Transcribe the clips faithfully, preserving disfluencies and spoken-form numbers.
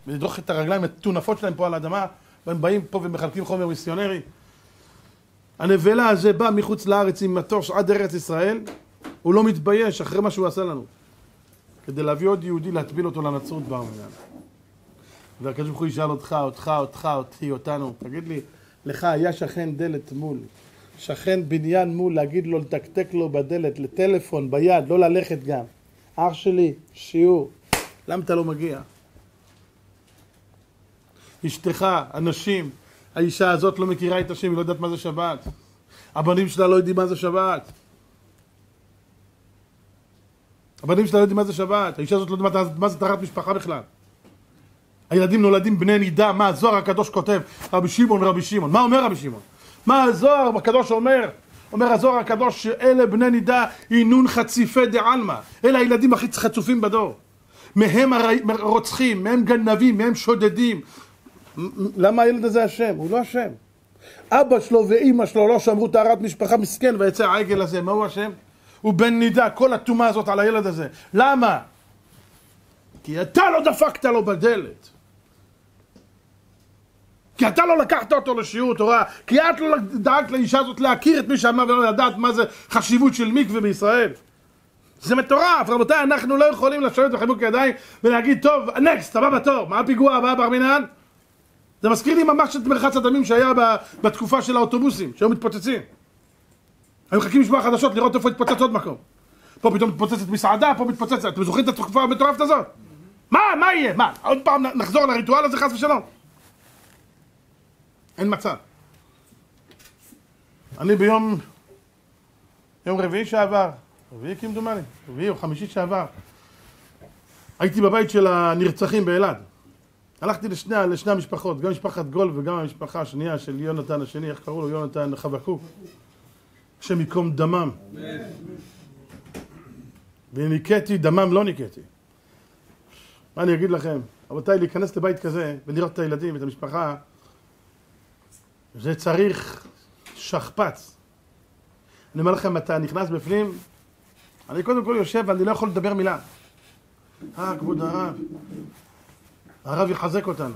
ולדרוך את הרגליים הטונפות שלהם פה על האדמה, והם באים פה ומחלקים חומר מיסיונרי. הנבלה הזה בא מחוץ לארץ עם מטוס עד ארץ ישראל, הוא לא מתבייש אחרי מה שהוא עשה לנו. כדי להביא עוד יהודי להטביל אותו לנצרות בעניין. והקדוש ברוך הוא ישאל אותך, אותך, אותך, אותי, אותנו. תגיד לי, לך היה שכן דלת מול, שכן בניין מול, להגיד לו, לתקתק לו בדלת, לטלפון, ביד, לא ללכת גם. אח שלי, שיעור. למה אתה לא מגיע? אשתך, אנשים, האישה הזאת לא מכירה את השם, היא לא יודעת מה זה שבת. הבנים שלה לא יודעים מה זה שבת. הבנים שלה לא יודעים מה זה שבת. האישה הזאת לא יודעת מה זה טהרת משפחה בכלל. הילדים נולדים בני נידה. מה הזוהר הקדוש כותב? רבי שמעון, רבי שמעון. מה אומר רבי שמעון? מה הזוהר הקדוש אומר? אומר הזוהר הקדוש שאלה בני נידה אינון חציפי דעלמא. אלה הילדים הכי חצופים בדור. מהם רוצחים, מהם גנבים, מהם שודדים. למה הילד הזה השם? הוא לא השם. אבא שלו ואימא שלו לא שמרו טהרת משפחה, מסכן, ויצא העגל הזה. מה הוא השם? הוא בן נידה, כל התומה הזאת על הילד הזה. למה? כי אתה לא דפקת לו בדלת. כי אתה לא לקחת אותו לשיעור תורה. כי את לא דאגת לאישה הזאת להכיר את מי שאמר ולא לדעת מה זה חשיבות של מקווה בישראל. זה מטורף. רבותיי, אנחנו לא יכולים לשבת בחיבוק ידיים ולהגיד, טוב, נקסט, הבא בתור. מה הפיגוע הבא בר מינן? זה מזכיר לי ממש את מרחץ הדמים שהיה בתקופה של האוטובוסים, שהיו מתפוצצים. היו מחכים לשמוע חדשות לראות איפה התפוצץ עוד מקום. פה פתאום מתפוצצת מסעדה, פה מתפוצצת. אתם זוכרים את התקופה המטורפת הזאת? מה? מה יהיה? מה? עוד פעם נחזור לריטואל הזה חס ושלום? אין מצב. אני ביום... יום רביעי שעבר, רביעי כמדומני, רביעי או חמישי שעבר, הייתי בבית של הנרצחים באלעד. הלכתי לשני, לשני המשפחות, גם משפחת גול וגם המשפחה השנייה של יונתן השני, איך קראו לו? יונתן חבקוק. השם יקום דמם. וניקטי, דמם לא ניקטי. מה אני אגיד לכם? רבותיי, להיכנס לבית כזה ולראות את הילדים, את המשפחה, זה צריך שכפץ. אני אומר לכם, אתה נכנס בפנים, אני קודם כל יושב ואני לא יכול לדבר מילה. אה, כבוד הרב. הרב יחזק אותנו.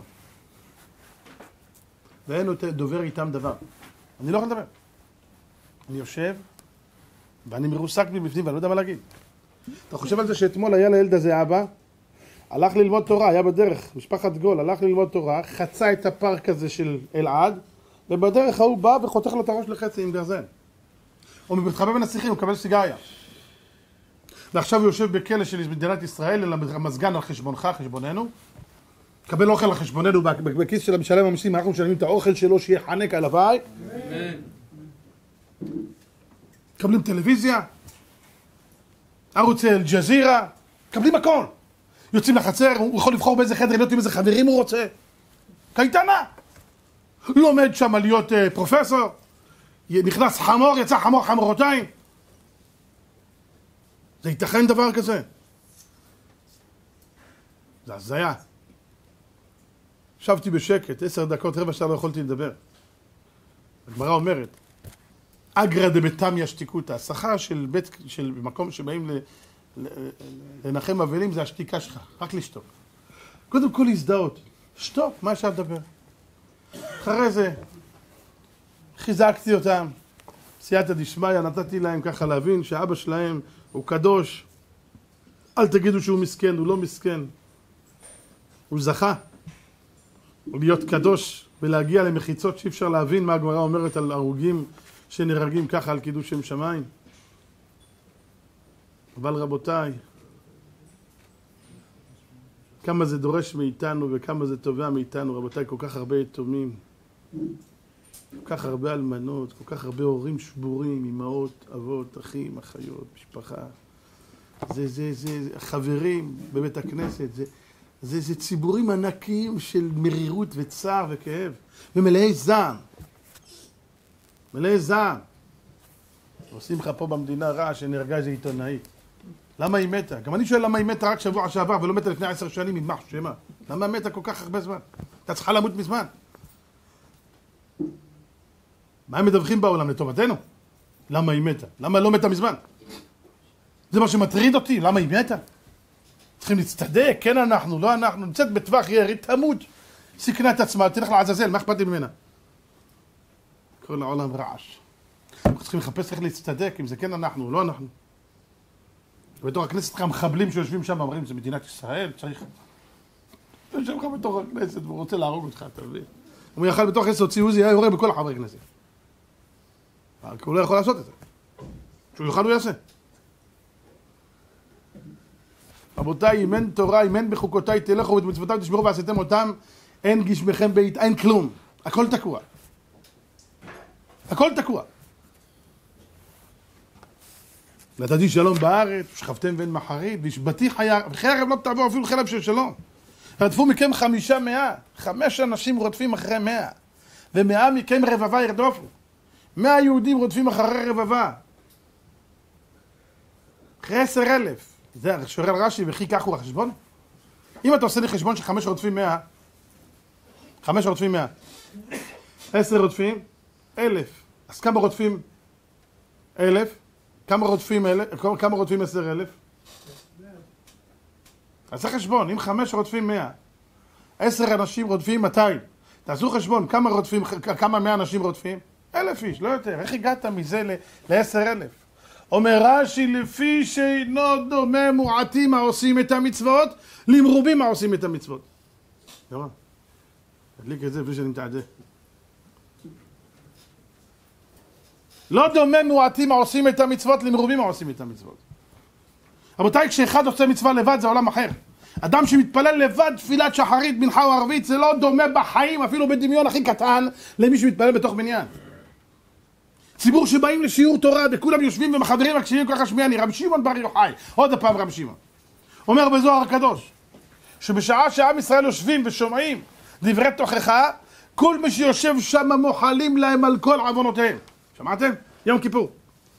ואין דובר איתם דבר. אני לא יכול לדבר. אני יושב, ואני מרוסק מבפנים, ואני לא יודע מה להגיד. אתה חושב על זה שאתמול היה לילד הזה אבא, הלך ללמוד תורה, היה בדרך, משפחת גול, הלך ללמוד תורה, חצה את הפארק הזה של אלעד, ובדרך ההוא בא וחותך לו את הראש לחצי עם גרזן. הוא מתחבא בין השיחים, הוא מקבל סיגריה. ועכשיו הוא יושב בכלא של מדינת ישראל, אלא מזגן על חשבונך, חשבוננו. קבל אוכל על חשבוננו בכיס של המשלם המיסים, אנחנו משלמים את האוכל שלו שיהיה חנק על הוואי. קבלים טלוויזיה, ערוץ אל-ג'זירה, קבלים הכל. יוצאים לחצר, הוא יכול לבחור באיזה חדר, להיות עם איזה חברים הוא רוצה. קייטנה. לומד שם להיות uh, פרופסור, נכנס חמור, יצא חמור חמורותיים. זה ייתכן דבר כזה. זה הזיה. שבתי בשקט, עשר דקות, רבע שעה לא יכולתי לדבר. הגמרא אומרת, אגרא דבתמיא שתיקותא, השכר של בית, של מקום שבאים ל, ל, לנחם אבלים זה השתיקה שלך, רק לשתוק. קודם כל להזדהות, שתוק, מה אפשר לדבר? אחרי זה, חיזקתי אותם, סייעתא דשמיא, נתתי להם ככה להבין שאבא שלהם הוא קדוש, אל תגידו שהוא מסכן, הוא לא מסכן, הוא זכה, הוא להיות קדוש ולהגיע למחיצות שאי אפשר להבין מה הגמרא אומרת על הרוגים שנהרגים ככה על קידוש שם שמיים. אבל רבותיי, כמה זה דורש מאיתנו וכמה זה תובע מאיתנו, רבותיי, כל כך הרבה יתומים, כל כך הרבה אלמנות, כל כך הרבה הורים שבורים, אמהות, אבות, אחים, אחיות, משפחה. זה, זה, זה, חברים בבית הכנסת, זה, זה, זה ציבורים ענקיים של מרירות וצער וכאב, ומלאי זעם. מלאי זעם. עושים לך פה במדינה רע שנהרגה איזה עיתונאית. למה היא מתה? גם אני שואל למה היא מתה רק שבוע שעבר ולא מתה לפני עשר שנים עם מחש שמה. למה היא מתה כל כך הרבה זמן? אתה צריכה למות מזמן. מה הם מדווחים בעולם לטובתנו? למה היא מתה? למה לא מתה מזמן? זה מה שמטריד אותי, למה היא מתה? צריכים להצטדק, כן אנחנו, לא אנחנו, נמצאת בטווח ירי, תמות, סיכנה את עצמה, תלך לעזאזל, מה אכפת לי ממנה? כל העולם רעש. אנחנו צריכים לחפש איך להצטדק, אם זה כן אנחנו, לא אנחנו. בתוך הכנסת לך מחבלים שיושבים שם, אומרים, זה מדינת ישראל, צריך... יושב לך בתוך הכנסת והוא רוצה להרוג אותך, אתה מבין? אם הוא יכל בתוך הכנסת הוציא עוזי, היה יורה בכל החברי כנסת. כי הוא לא יכול לעשות את זה. כשהוא יוכל הוא יעשה. רבותיי, אם אין תורה, אם אין בחוקותיי תלכו ובמצוותיי תשמרו ועשיתם אותם, אין גשמכם בית, אין כלום. הכל תקוע. הכל תקוע. נתתי שלום בארץ, שכבתם ואין מחרית, והשבתי חיה, וחרב לא תעבור אפילו חלב של שלום. רדפו מכם חמישה מאה, חמש אנשים רודפים אחרי מאה, ומאה מכם רבבה ירדופו. מאה יהודים רודפים אחרי רבבה. אחרי עשר אלף. זה שואל רש"י, וכי כך הוא החשבון? אם אתה עושה לי חשבון שחמש רודפים מאה, חמש רודפים מאה, עשר רודפים, אלף. אז כמה רודפים אלף? כמה רודפים אלף? כמה רודפים עשר אלף? אז זה חשבון, אם חמש רודפים מאה, עשר אנשים רודפים מאתיים. תעשו חשבון, כמה רודפים, כמה מאה אנשים רודפים? אלף איש, לא יותר. איך הגעת מזה לעשר אלף? אומר רש"י, לפי שאינו דומה מועטים העושים את המצוות, למרובים העושים את המצוות. יאללה, תדליק את זה לפי שאני מתעדה. לא דומה מועטים העושים את המצוות, למרובים העושים את המצוות. רבותיי, כשאחד עושה מצווה לבד זה עולם אחר. אדם שמתפלל לבד תפילת שחרית, מנחה או ערבית, זה לא דומה בחיים, אפילו בדמיון הכי קטן, למי שמתפלל בתוך בניין. ציבור שבאים לשיעור תורה וכולם יושבים ומחדרים מקשיבים ככה שמיעני, רבי שמעון בר יוחאי, עוד הפעם רבי שמעון, אומר בזוהר הקדוש, שבשעה שעם ישראל יושבים ושומעים דברי תוכחה, כל מי שיושב שם מוחלים להם על כל עוונותיהם. שמעתם? יום כיפור.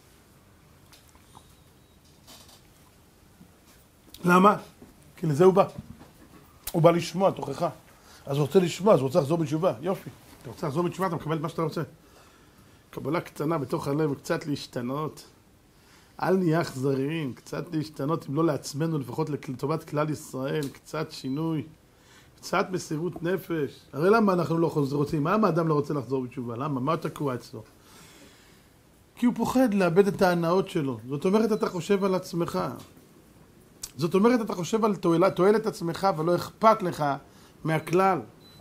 למה? כי לזה הוא בא. הוא בא לשמוע תוכחה. אז הוא רוצה לשמוע, אז הוא רוצה לחזור בתשובה. יופי. אתה רוצה לחזור בתשובה, אתה מקבל את מה שאתה רוצה. קבלה קטנה בתוך הלב, קצת להשתנות. אל נהיה אכזריים, קצת להשתנות, אם לא לעצמנו, לפחות לטובת כלל ישראל, קצת שינוי, קצת מסירות נפש. הרי למה אנחנו לא רוצים? למה האדם לא רוצה לחזור בתשובה? למה? מה תקוע אצלו? כי הוא פוחד לאבד את ההנאות שלו. זאת אומרת, אתה חושב על עצמך. זאת אומרת, אתה חושב על תועלת, תועלת עצמך, ולא אכפת לך מהכלל.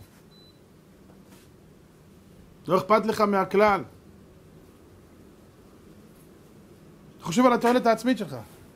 לא אכפת לך מהכלל. אתה חושב על התועלת העצמית שלך.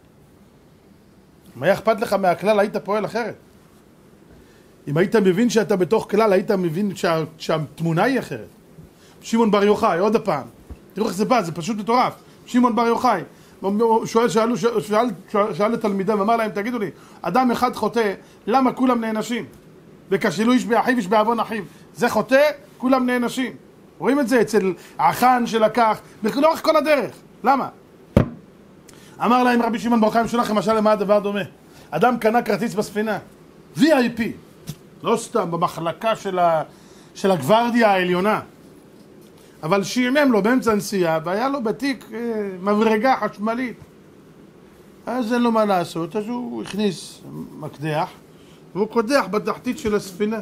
אם היה אכפת לך מהכלל, היית פועל אחרת. אם היית מבין שאתה בתוך כלל, היית מבין שה, שהתמונה היא אחרת. שמעון בר יוחאי, עוד הפעם. תראו איך זה בא, זה פשוט מטורף. שמעון בר יוחאי, שואל, שאלו, שאל, שאל, שאל לתלמידיו, אמר להם, תגידו לי, אדם אחד חוטא, למה כולם נענשים? וכשלו איש באחיו, איש בעוון אחיו. זה חוטא, כולם נענשים. רואים את זה אצל החאן שלקח, לאורך כל הדרך. למה? אמר להם רבי שמעון בר יוחאי, משול לכם משל למה הדבר דומה. אדם קנה כרטיס בספינה, וי איי פי, לא סתם, במחלקה של, ה, של הגוורדיה העליונה. אבל שימם לו באמצע הנסיעה, והיה לו בתיק אה, מברגה חשמלית. אז אין לו מה לעשות, אז הוא הכניס מקדח, והוא קודח בתחתית של הספינה.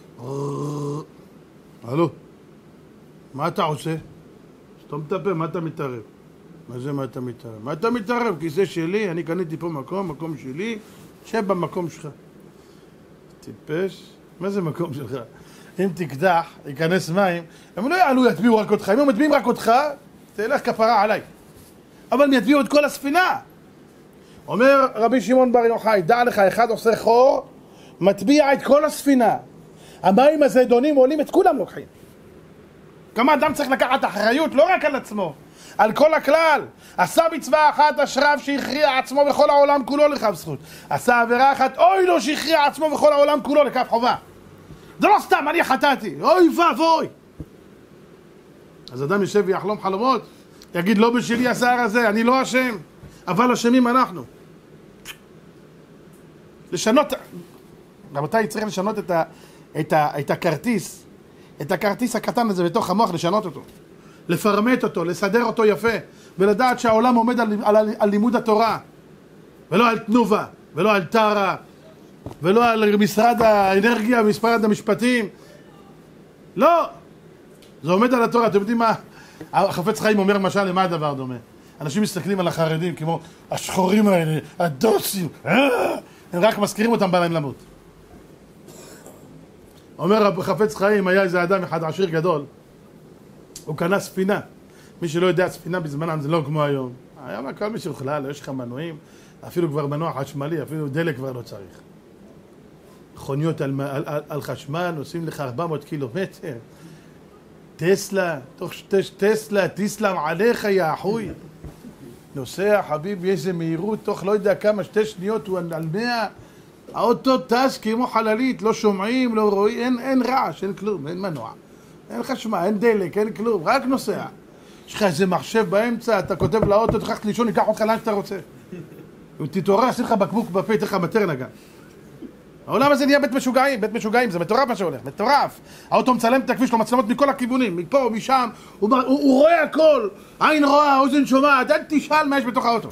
הלו, מה אתה עושה? סתום את הפה, מה אתה מתערב? מה זה מה אתה מתערב? מה אתה מתערב? כי זה שלי, אני קניתי פה מקום, מקום שלי, שב במקום שלך. טיפש, מה זה מקום שלך? אם תקדח, ייכנס מים, הם לא יעלו, יטביעו רק אותך. אם הם מטביעים רק אותך, תלך כפרה עליי. אבל הם יטביעו את כל הספינה. אומר רבי שמעון בר יוחאי, דע לך, אחד עושה חור, מטביע את כל הספינה. המים הזדונים עולים, את כולם לוקחים. כמה אדם צריך לקחת אחריות, לא רק על עצמו, על כל הכלל. עשה מצווה אחת אשריו שהכריע עצמו וכל העולם כולו לכף זכות. עשה עבירה אחת, אוי לו שהכריע עצמו וכל העולם כולו לכף חובה. זה לא סתם, אני חטאתי, אוי ואבוי. אז אדם יושב ויחלום חלומות, יגיד לא בשלי עשה הזה, אני לא אשם, אבל אשמים אנחנו. לשנות, רבותיי, צריך לשנות את, ה, את, ה, את הכרטיס, את הכרטיס הקטן הזה בתוך המוח, לשנות אותו, לפרמט אותו, לסדר אותו יפה, ולדעת שהעולם עומד על, על, על לימוד התורה, ולא על תנובה, ולא על טרה, ולא על משרד האנרגיה ומשרד המשפטים. לא! זה עומד על התורה. אתם יודעים מה? החפץ חיים אומר למשל, למה הדבר דומה? אנשים מסתכלים על החרדים כמו השחורים האלה, הדוסים, הם רק מזכירים אותם בא להם למות. אומר חפץ חיים, היה איזה אדם אחד עשיר גדול, הוא קנה ספינה. מי שלא יודע, ספינה בזמנם זה לא כמו היום. היום הכל מי שאוכלל, יש לך מנועים, אפילו כבר מנוע חשמלי, אפילו דלק כבר לא צריך. מכוניות על, על, על, על חשמל, נוסעים לך ארבע מאות קילומטר. טסלה, תוך שטש, טסלה, תסלם עליך יא אחוי. נוסע חביבי איזה מהירות, תוך לא יודע כמה, שתי שניות הוא על מאה. האוטו טס כמו חללית, לא שומעים, לא רואים, אין, אין רעש, אין כלום, אין מנוע. אין חשמל, אין דלק, אין כלום, רק נוסע. יש לך איזה מחשב באמצע, אתה כותב לאוטו, תחך לישון, ייקח אותך לאן שאתה רוצה. ותתעורר, עשיר לך בקבוק בפה, תלך מטרנה גם. העולם הזה נהיה בית משוגעים, בית משוגעים, זה מטורף מה שהולך, מטורף. האוטו מצלם את הכביש, לו מצלמות מכל הכיוונים, מפה, משם, הוא, הוא, הוא רואה הכל, עין רואה, אוזן שומעת, אל תשאל מה יש בתוך האוטו.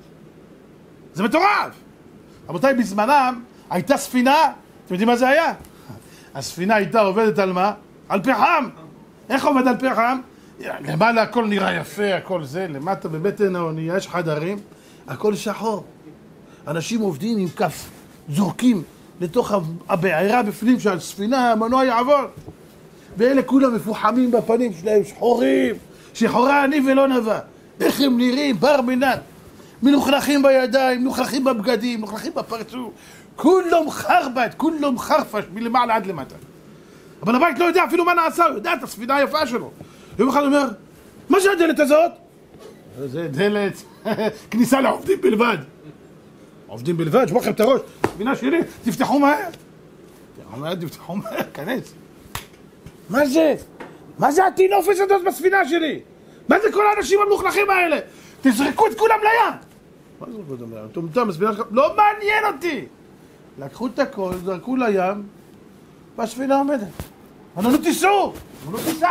זה מטורף. רבותיי, בזמנם הייתה ספינה, אתם יודעים מה זה היה? הספינה הייתה עובדת על מה? על פחם. איך עובד על פחם? למעלה הכל נראה יפה, הכל זה, למטה בבטן האונייה יש חדרים, הכל שחור. אנשים עובדים עם כף, זורקים לתוך הבעירה בפנים של הספינה, המנוע יעבור. ואלה כולם מפוחמים בפנים שלהם, שחורים, שחורה אני ולא נבע. איך הם נראים? בר מינן. מלוכלכים בידיים, מלוכלכים בבגדים, מלוכלכים בפרצוף. כולם חרבט, כולם חרפש, מלמעלה עד למטה. אבל הבית לא יודע אפילו מה נעשה, הוא יודע את הספינה היפה שלו. יום אחד אומר, מה זה הדלת הזאת? זה דלת, כניסה לעובדים בלבד. עובדים בלבד, שבו לכם את הראש, ספינה שלי, תפתחו מהר. תפתחו מהר, כנס. מה זה? מה זה הטינופס הזאת בספינה שלי? מה זה כל האנשים המלוכלכים האלה? תזרקו את כולם לים. מה זרקו אותם לים? טומטם, הספינה שלך, לא מעניין אותי. לקחו את הכל, זרקו לים, והספינה עומדת. אמרו, תיסעו! אמרו, תיסע!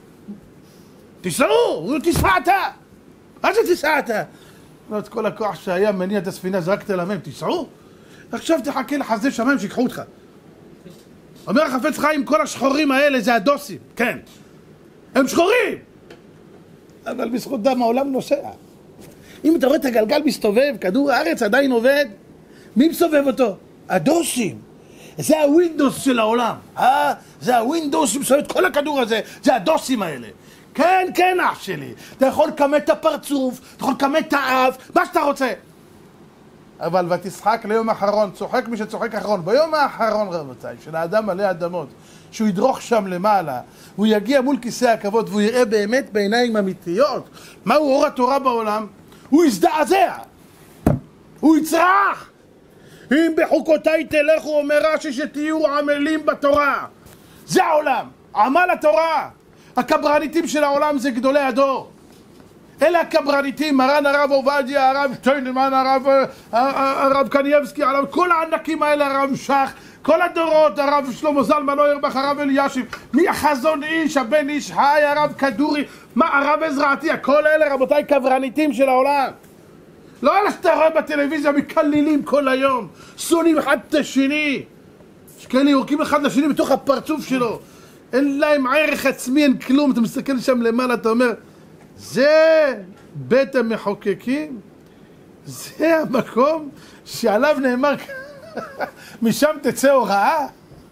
תיסעו! אמרו, תיסע אתה! מה זה תיסע אתה? את כל הכוח שהיה מניע את הספינה, זרקת להם, תיסעו? עכשיו תחכה לחסדי שמיים שיקחו אותך. אומר החפץ חיים, כל השחורים האלה זה הדוסים, כן. הם שחורים! אבל בזכות דם העולם נוסע. אם אתה רואה את הגלגל מסתובב, כדור הארץ עדיין עובד, מי מסובב אותו? הדוסים. זה הווינדוס של העולם. אה? זה הווינדוס שמסובב את כל הכדור הזה, זה הדוסים האלה. כן, כן אח שלי, אתה יכול לקמת את הפרצוף, אתה יכול לקמת את האף, מה שאתה רוצה. אבל ותשחק ליום האחרון, צוחק מי שצוחק האחרון. ביום האחרון רבותיי, של האדם מלא אדמות, שהוא ידרוך שם למעלה, הוא יגיע מול כיסא הכבוד והוא יראה באמת בעיניים אמיתיות מהו אור התורה בעולם, הוא יזדעזע, הוא יצרח. אם בחוקותיי תלכו, אומר רש"י, שתהיו עמלים בתורה. זה העולם, עמל התורה. הקברניטים של העולם זה גדולי הדור. אלה הקברניטים, מרן הרב עובדיה, הרב שטיינמן, הרב, הרב קנייבסקי, הרב, כל הענקים האלה, הרב שך, כל הדורות, הרב שלמה זלמן אוירבך, הרב אלישיב, מי החזון איש, הבן איש חי, הרב כדורי, מה, הרב עזרעתי, כל אלה רבותיי קברניטים של העולם. לא אלה שאתה רואה בטלוויזיה מקללים כל היום, שונאים אחד את השני, שכאלה יורקים אחד לשני בתוך הפרצוף שלו, אין להם ערך עצמי, אין כלום. אתה מסתכל שם למעלה, אתה אומר, זה בית המחוקקים, זה המקום שעליו נאמר, משם תצא הוראה.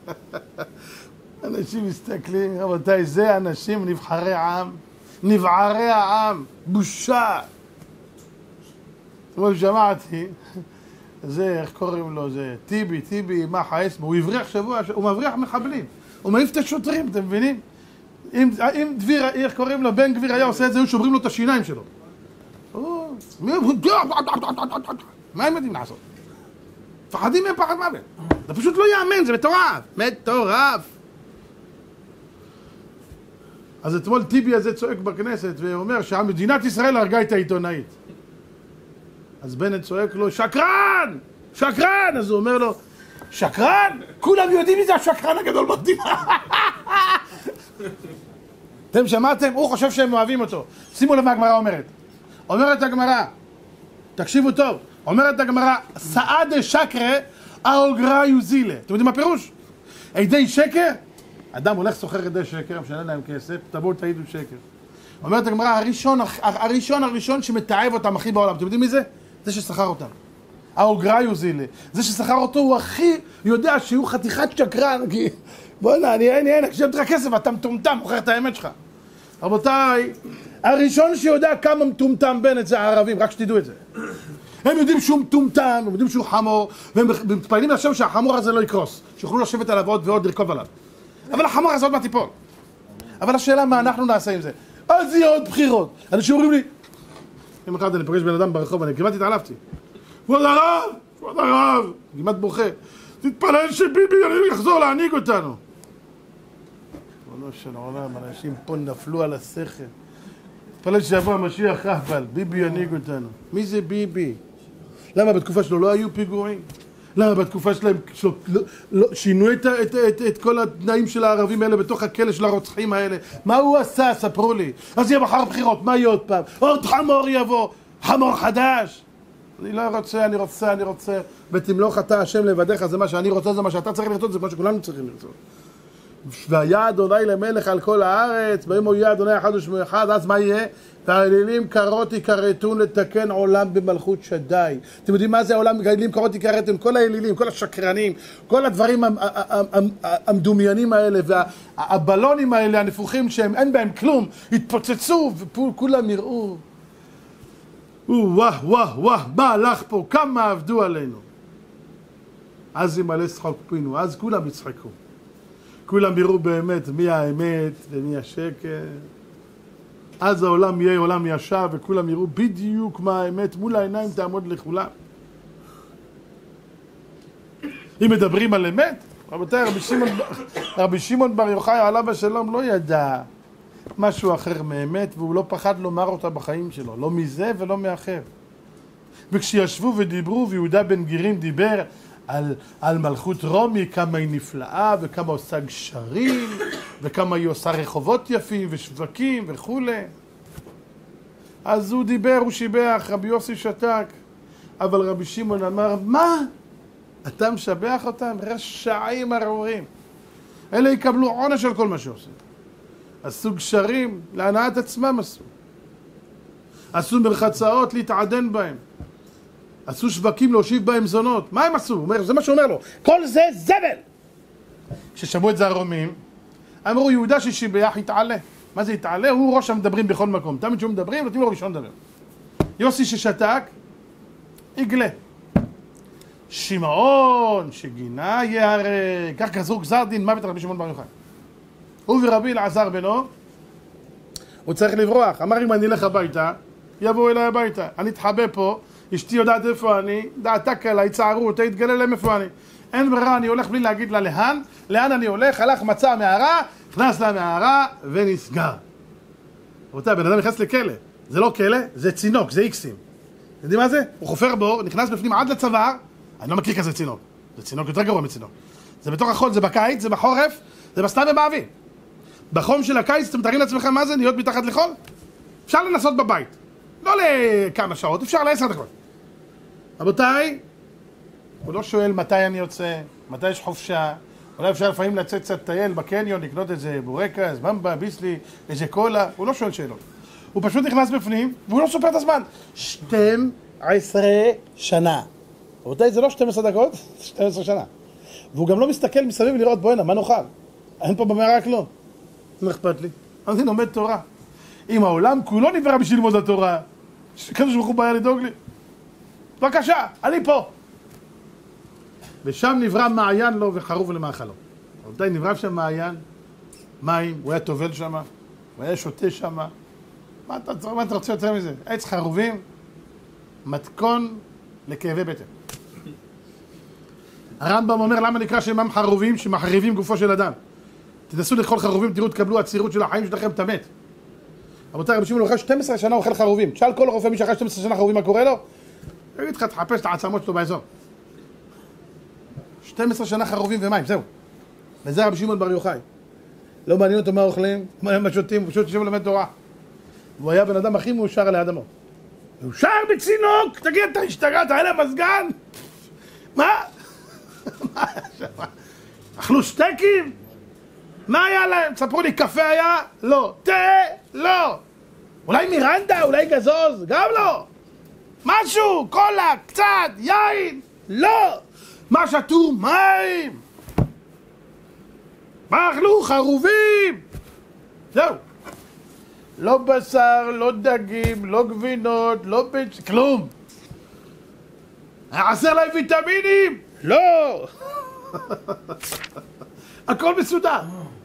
אנשים מסתכלים, רבותיי, זה אנשים נבחרי העם, נבערי העם, בושה. כמו שמעתי, זה, איך קוראים לו, זה טיבי, טיבי, מה חייסמו, הוא הבריח שבוע, הוא מבריח מחבלים, הוא מעיף את השוטרים, אתם מבינים? אם, אם דביר, איך קוראים לו, בן גביר היה עושה את זה, היו שוברים לו את השיניים שלו. מה הם יודעים לעשות? פחדים מהם פחד מוות. זה פשוט לא יאמן, זה מטורף, מטורף. אז אתמול טיבי הזה צועק בכנסת ואומר שהמדינת ישראל הרגה את העיתונאית. אז בנט צועק לו, שקרן! שקרן! אז הוא אומר לו, שקרן? כולם יודעים מי זה השקרן הגדול במדינה. אתם שמעתם? הוא חושב שהם אוהבים אותו. שימו לב מה הגמרא אומרת. אומרת הגמרא, תקשיבו טוב, אומרת הגמרא, סעד שקרה, האוגרה יוזילה. אתם יודעים מה הפירוש? עדי שקר? אדם הולך סוחר עדי שקר, משנה להם כסף, תבואו תעידו שקר. אומרת הגמרא, הראשון, הראשון, הראשון שמתעב אותם הכי בעולם, אתם יודעים מי זה? זה ששכר אותם. האוגרה יוזילה. זה ששכר אותו הוא הכי יודע שהוא חתיכת שקרן, כי בוא'נה, אני אין, אין, כשאתה לך כסף, אתה מטומטם, מוכר את האמת שלך. רבותיי, הראשון שיודע כמה מטומטם בנט זה הערבים, רק שתדעו את זה. הם יודעים שהוא מטומטם, הם יודעים שהוא חמור, והם מתפעלים לשם שהחמור הזה לא יקרוס, שיוכלו לשבת עליו עוד ועוד לרכוב עליו. אבל החמור הזה עוד מעט ייפול. אבל השאלה מה אנחנו נעשה עם זה? אז יהיה עוד בחירות. אנשים אומרים לי, יום אחד אני פוגש בן אדם ברחוב, אני כמעט התעלפתי. כבוד הרב, כבוד הרב, כמעט בוכה. תתפלל שביבי יחזור להנהיג אותנו. לא של העולם, אנשים פה נפלו על השכל. תתפלל שיבוא המשיח אבל, ביבי ינהיג אותנו. מי זה ביבי? למה בתקופה שלו לא היו פיגועים? למה בתקופה שלהם שלו, לא, לא, שינו את, את, את, את כל התנאים של הערבים האלה בתוך הכלא של הרוצחים האלה? מה הוא עשה? ספרו לי. אז יהיה מחר בחירות, מה יהיה עוד פעם? עוד חמור יבוא, חמור חדש. אני לא רוצה, אני רוצה, אני רוצה. ותמלוך אתה השם לבדיך, זה מה שאני רוצה, זה מה שאתה צריך לרצות, זה מה שכולנו צריכים לרצות. והיה אדוני למלך על כל הארץ, ואם יהיה אדוני אחד ושמו אחד, אז מה יהיה? והאלילים קרות יכרתון לתקן עולם במלכות שדי. אתם יודעים מה זה העולם? האלילים קרות יכרתון, כל האלילים, כל השקרנים, כל הדברים המדומיינים האלה, והבלונים האלה, הנפוחים שהם אין בהם כלום, התפוצצו וכולם יראו. וואו, וואו, וואו, מה הלך פה? כמה עבדו עלינו. אז ימלא שחוק פינו, אז כולם יצחקו. כולם יראו באמת מי האמת ומי השקר. אז העולם יהיה עולם ישר וכולם יראו בדיוק מה האמת, מול העיניים תעמוד לכולם. אם מדברים על אמת, רבותיי, רבי שמעון, רבי שמעון בר יוחאי עליו השלום לא ידע משהו אחר מאמת, והוא לא פחד לומר אותה בחיים שלו, לא מזה ולא מאחר. וכשישבו ודיברו, ויהודה בן גירים דיבר על, על מלכות רומי, כמה היא נפלאה, וכמה עושה גשרים, וכמה היא עושה רחובות יפים ושווקים וכו'. אז הוא דיבר, הוא שיבח, רבי יוסי שתק, אבל רבי שמעון אמר, מה? אתה משבח אותם? רשעים ארורים. אלה יקבלו עונש על כל מה שעושים. עשו גשרים, להנאת עצמם עשו. עשו מרחצאות להתעדן בהם. עשו שווקים להושיב בהם זונות. מה הם עשו? הוא אומר, זה מה שהוא אומר לו. כל זה זבל! כששמעו את זה הרומים, אמרו, יהודה ששיבח יתעלה. מה זה יתעלה? הוא ראש המדברים בכל מקום. תמיד שהוא מדברים, נותנים לו ראשון לדבר. יוסי ששתק, יגלה. שמעון שגינה יהרג. כך גזרו גזר דין מוות על רבי שמעון בר יוחאי. הוא ורבי אלעזר בנו, הוא צריך לברוח. אמר, אם אני אלך הביתה, יבואו אליי הביתה. אני אתחבא פה, אשתי יודעת איפה אני, דעתה קלה, יצערו אותה, יתגלה להם איפה אני. אין ברירה, אני הולך בלי להגיד לה לאן, לאן אני הולך, הלך מצא מערה, נכנס למערה ונסגר. רבותיי, בן אדם נכנס לכלא. זה לא כלא, זה צינוק, זה איקסים. יודעים מה זה? הוא חופר בור, נכנס בפנים עד לצוואר, אני לא מכיר כזה צינוק. זה צינוק יותר גרוע מצינוק. זה בתוך החול, זה בקיץ, זה בחורף, זה בסתם ובאביב. בחום של הקיץ, אתם מתארים לעצמכם מה זה? להיות מתחת לחול? אפשר לנסות בבית. לא לכמה שעות, אפשר לעשר דקות. רבותיי, הוא לא שואל מתי אני יוצא, מתי יש חופשה, אולי אפשר לפעמים לצאת קצת טייל בקניון, לקנות איזה בורקס, במבה, ביסלי, איזה קולה, הוא לא שואל שאלות. הוא פשוט נכנס בפנים, והוא לא סופר את הזמן. שתים עשרה שנה. רבותיי, זה לא שתים עשרה דקות, זה שתים עשרה שנה. והוא גם לא מסתכל מסביב לראות, בואנה, מה נאכל? אין פה במערה כלום. לא אכפת לי. אני לומד תורה. אם העולם כולו נברא בשביל ללמוד התורה, כזה שבחור בעיה לדאוג לי. בבקשה, אני פה. ושם נברא מעיין לו וחרוב למאכלו. רבותיי, נברא שם מעיין, מים, הוא היה טובל שם, הוא היה שותה שם. מה אתה, מה אתה רוצה יותר מזה? עץ חרובים, מתכון לכאבי בטן. הרמב"ם אומר, למה נקרא שמם חרובים? שמחריבים גופו של אדם. תנסו לאכול חרובים, תראו, תקבלו עצירות של החיים שלכם, תמת. רבותיי, רבי שמעון אוכל שתים עשרה שנה אוכל חרובים. תשאל כל רופא מי שאכל שתים עשרה שנה חרובים מה קורה לו? תגיד לך, תחפש את העצמות שלו באזור. שתים עשרה שנה חרובים ומים, זהו. וזה רבי שמעון בר יוחאי. לא מעניין אותו מה אוכלים, מה שותים, הוא פשוט יושב ולמד תורה. והוא היה בן אדם הכי מאושר עלי אדמות. מאושר בצינוק! תגיד, אתה השתגעת, היה לה מזגן? מה? אכלו שטקים? מה היה להם? ספרו לי, קפה היה? לא. תה? לא. אולי מירנדה? אולי גזוז? גם לא. משהו, קולה, קצת, יין? לא. מה שתו? מים. מה אכלו? חרובים. זהו. לא בשר, לא דגים, לא גבינות, לא ביצ... כלום. חסר להם ויטמינים? לא. הכל מסודר.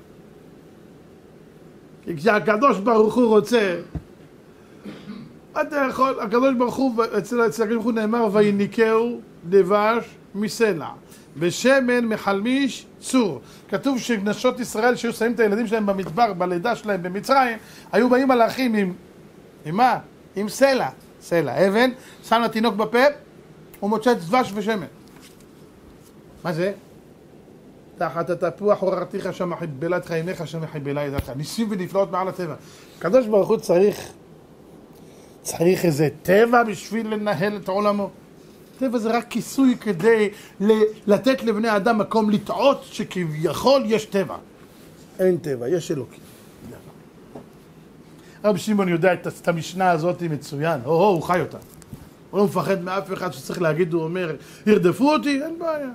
כי כשהקדוש ברוך הוא רוצה, אתה יכול, הקדוש ברוך הוא, אצל הקדוש ברוך הוא נאמר, ויניקהו דבש מסלע, ושמן מחלמיש צור. כתוב שנשות ישראל שהיו שמים את הילדים שלהם במדבר, בלידה שלהם במצרים, היו באים מלאכים עם, עם מה? עם סלע, סלע, אבן, שם לתינוק בפה, הוא מוצא דבש ושמן. מה זה? תחת התפוח עוררתיך שם חיבלה את חייניך שם חיבלה ידך. ניסים ונפלאות מעל הטבע. הקדוש ברוך הוא צריך, צריך איזה טבע בשביל לנהל את עולמו. טבע זה רק כיסוי כדי לתת לבני אדם מקום לטעות שכביכול יש טבע. אין טבע, יש אלוקים. רב שמעון יודע את המשנה הזאת מצוין, או, או, הוא חי אותה. הוא לא מפחד מאף אחד שצריך להגיד, הוא אומר, ירדפו אותי, אין בעיה.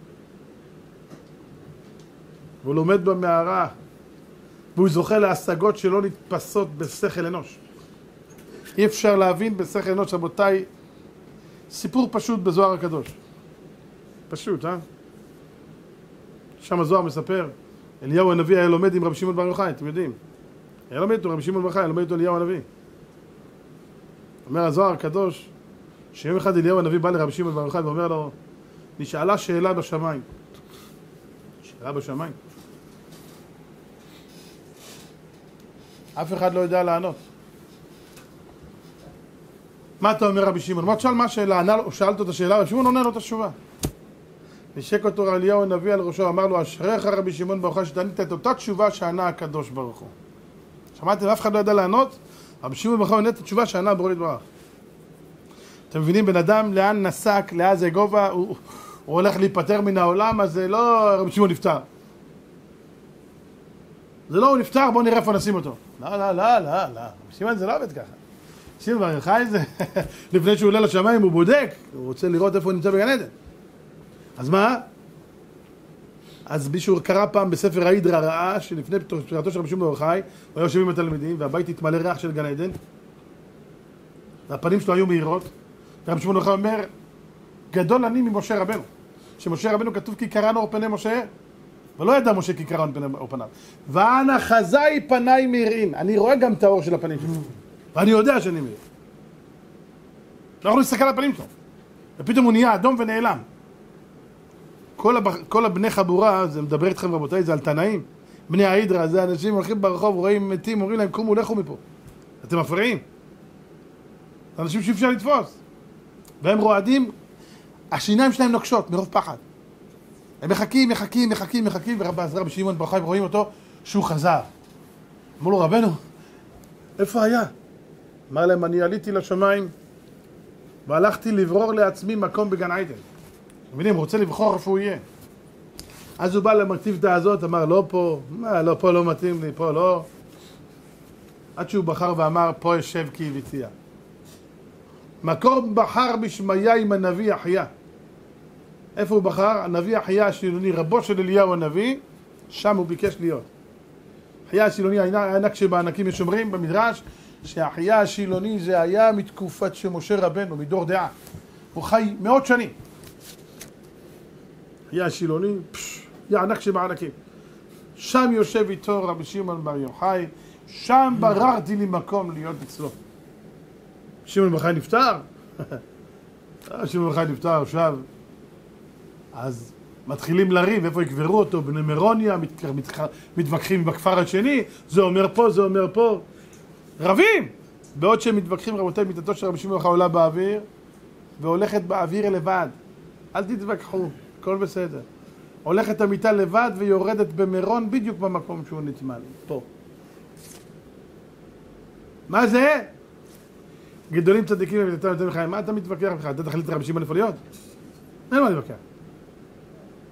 והוא לומד במערה, והוא זוכה להשגות שלא נתפסות בשכל אנוש. אי אפשר להבין בשכל אנוש, רבותיי, סיפור פשוט בזוהר הקדוש. פשוט, אה? שם הזוהר מספר, אליהו הנביא היה לומד עם רבי שמעון בר יוחאי, אתם יודעים. היה לומד איתו, רבי שמעון בר יוחאי, לומד איתו אליהו הנביא. אומר הזוהר הקדוש, שיום אחד אליהו הנביא בא לרבי שמעון בר יוחאי ואומר לו, נשאלה שאלה בשמיים. שאלה בשמיים. אף אחד לא יודע לענות. מה אתה אומר רבי שמעון? מה תשאל מה השאלה? הוא שאל אותו את השאלה, רבי שמעון עונה לו את התשובה. נשק אותו אליהו הנביא על ראשו, אמר לו, אשריך רבי שמעון בר יוחאי שתענית את אותה תשובה שענה הקדוש ברוך הוא. שמעתם? אף אחד לא ידע לענות, רבי שמעון בר יוחאי עונה את התשובה שענה בורא יתברך. אתם מבינים, בן אדם לאן נסק, לאן זה גובה, הוא, הוא הולך להיפטר מן העולם, אז זה לא רבי שמעון נפטר. זה לא הוא נפטר, בואו נראה איפה נשים אותו. לא, לא, לא, לא, לא. רבי שמעון זה לא עובד ככה. שמעון בר יוחאי זה, לפני שהוא עולה לשמיים הוא בודק, הוא רוצה לראות איפה הוא נמצא בגן עדן. אז מה? אז מישהו קרא פעם בספר ההידרה ראה שלפני פטירתו של רבי שמעון בר יוחאי, הוא היה יושב עם התלמידים והבית התמלא ריח של גן עדן. והפנים שלו היו מהירות. רבי שמעון בר יוחאי אומר, גדול אני ממשה רבנו. שמשה רבנו כתוב כי קרא אור פני משה, ולא ידע משה כי קרא אור פניו. ואנה חזאי פניי מאירין. אני רואה גם את האור של הפנים שלו. ואני יודע שאני מאיר. לא יכול להסתכל על הפנים שלו. ופתאום הוא נהיה אדום ונעלם. כל, הב... כל הבני חבורה, זה מדבר איתכם רבותיי, זה על תנאים. בני ההידרה, זה אנשים הולכים ברחוב, רואים מתים, אומרים להם, קומו, לכו מפה. אתם מפריעים. אנשים שאי אפשר לתפוס. והם רועדים, השיניים שלהם נוקשות, מרוב פחד. הם מחכים, מחכים, מחכים, מחכים, ורבי שמעון בר יוחאי רואים אותו, שהוא חזר. אמרו לו, רבנו, איפה היה? אמר להם, אני עליתי לשמיים, והלכתי לברור לעצמי מקום בגן עדן. מבינים, הוא רוצה לבחור איפה הוא יהיה. אז הוא בא למרטיבתא הזאת, אמר, לא פה, מה, לא פה לא מתאים לי, פה לא. עד שהוא בחר ואמר, פה ישב כי הביציע. מקום בחר בשמיה עם הנביא אחיה. איפה הוא בחר? הנביא אחיה השילוני, רבו של אליהו הנביא, שם הוא ביקש להיות. אחיה השילוני, הענק שבענקים יש אומרים במדרש, שאחיה השילוני זה היה מתקופת שמשה רבנו, מדור דעה. הוא חי מאות שנים. אחיה השילוני, פש, הענק שבענקים. שם יושב איתו רבי שמעון בר יוחאי, שם בררתי לי מקום להיות אצלו. שמעון בר יוחאי נפטר? שמעון בר יוחאי נפטר עכשיו. אז מתחילים לריב, איפה יקברו אותו? בני מירוניה, מת, מת, מתווכחים בכפר השני, זה אומר פה, זה אומר פה. רבים! בעוד שהם מתווכחים, רבותיי, מיטתו של רבי שמעון בר יוחאי עולה באוויר, והולכת באוויר לבד. אל תתווכחו, הכל בסדר. הולכת המיטה לבד ויורדת במירון בדיוק במקום שהוא נטמע לי, פה. מה זה? גדולים צדיקים ומיטתם יותר מחיים. מה אתה מתווכח בכלל? אתה תחליט רבי שמעון איפה להיות? אין מה להתווכח.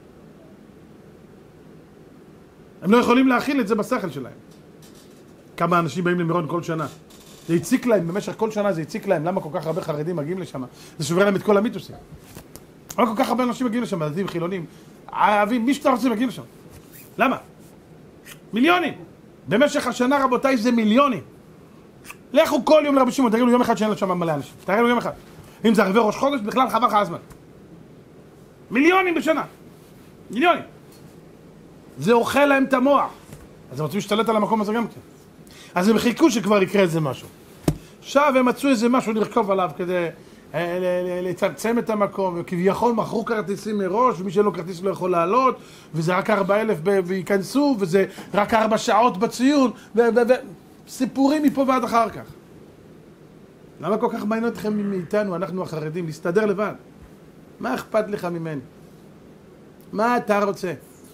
הם לא יכולים להכיל את זה בשכל שלהם. כמה אנשים באים למירון כל שנה. זה הציק להם, במשך כל שנה זה הציק להם. למה כל כך הרבה חרדים מגיעים לשם? זה שובר להם את כל המיתוסים. למה כל כך הרבה אנשים מגיעים לשם? דתיים, חילונים, ערבים, מי שאתה רוצה מגיעים לשם. למה? מיליונים. במשך השנה, רבותיי, זה מיליונים. לכו כל יום לרבי שמעון, תראו לו יום אחד שאין לו שם מלא אנשים. תראו לו יום אחד. אם זה ערבי ראש חודש, בכלל חבל לך הזמן. מיליונים בשנה. מיליונים. זה אוכל להם את המוח. אז הם רוצים להשתלט על המקום הזה גם כן. אז הם חיכו שכבר יקרה איזה משהו. עכשיו הם מצאו איזה משהו לרכוב עליו כדי לצמצם את המקום, וכביכול מכרו כרטיסים מראש, ומי שאין לו כרטיס לא יכול לעלות, וזה רק ארבע אלף וייכנסו, וזה רק ארבע שעות בציון, וסיפורים מפה ועד אחר כך. למה כל כך מעניין אתכם מאיתנו, אנחנו החרדים, להסתדר לבד? מה אכפת לך ממני? מה אתה רוצה?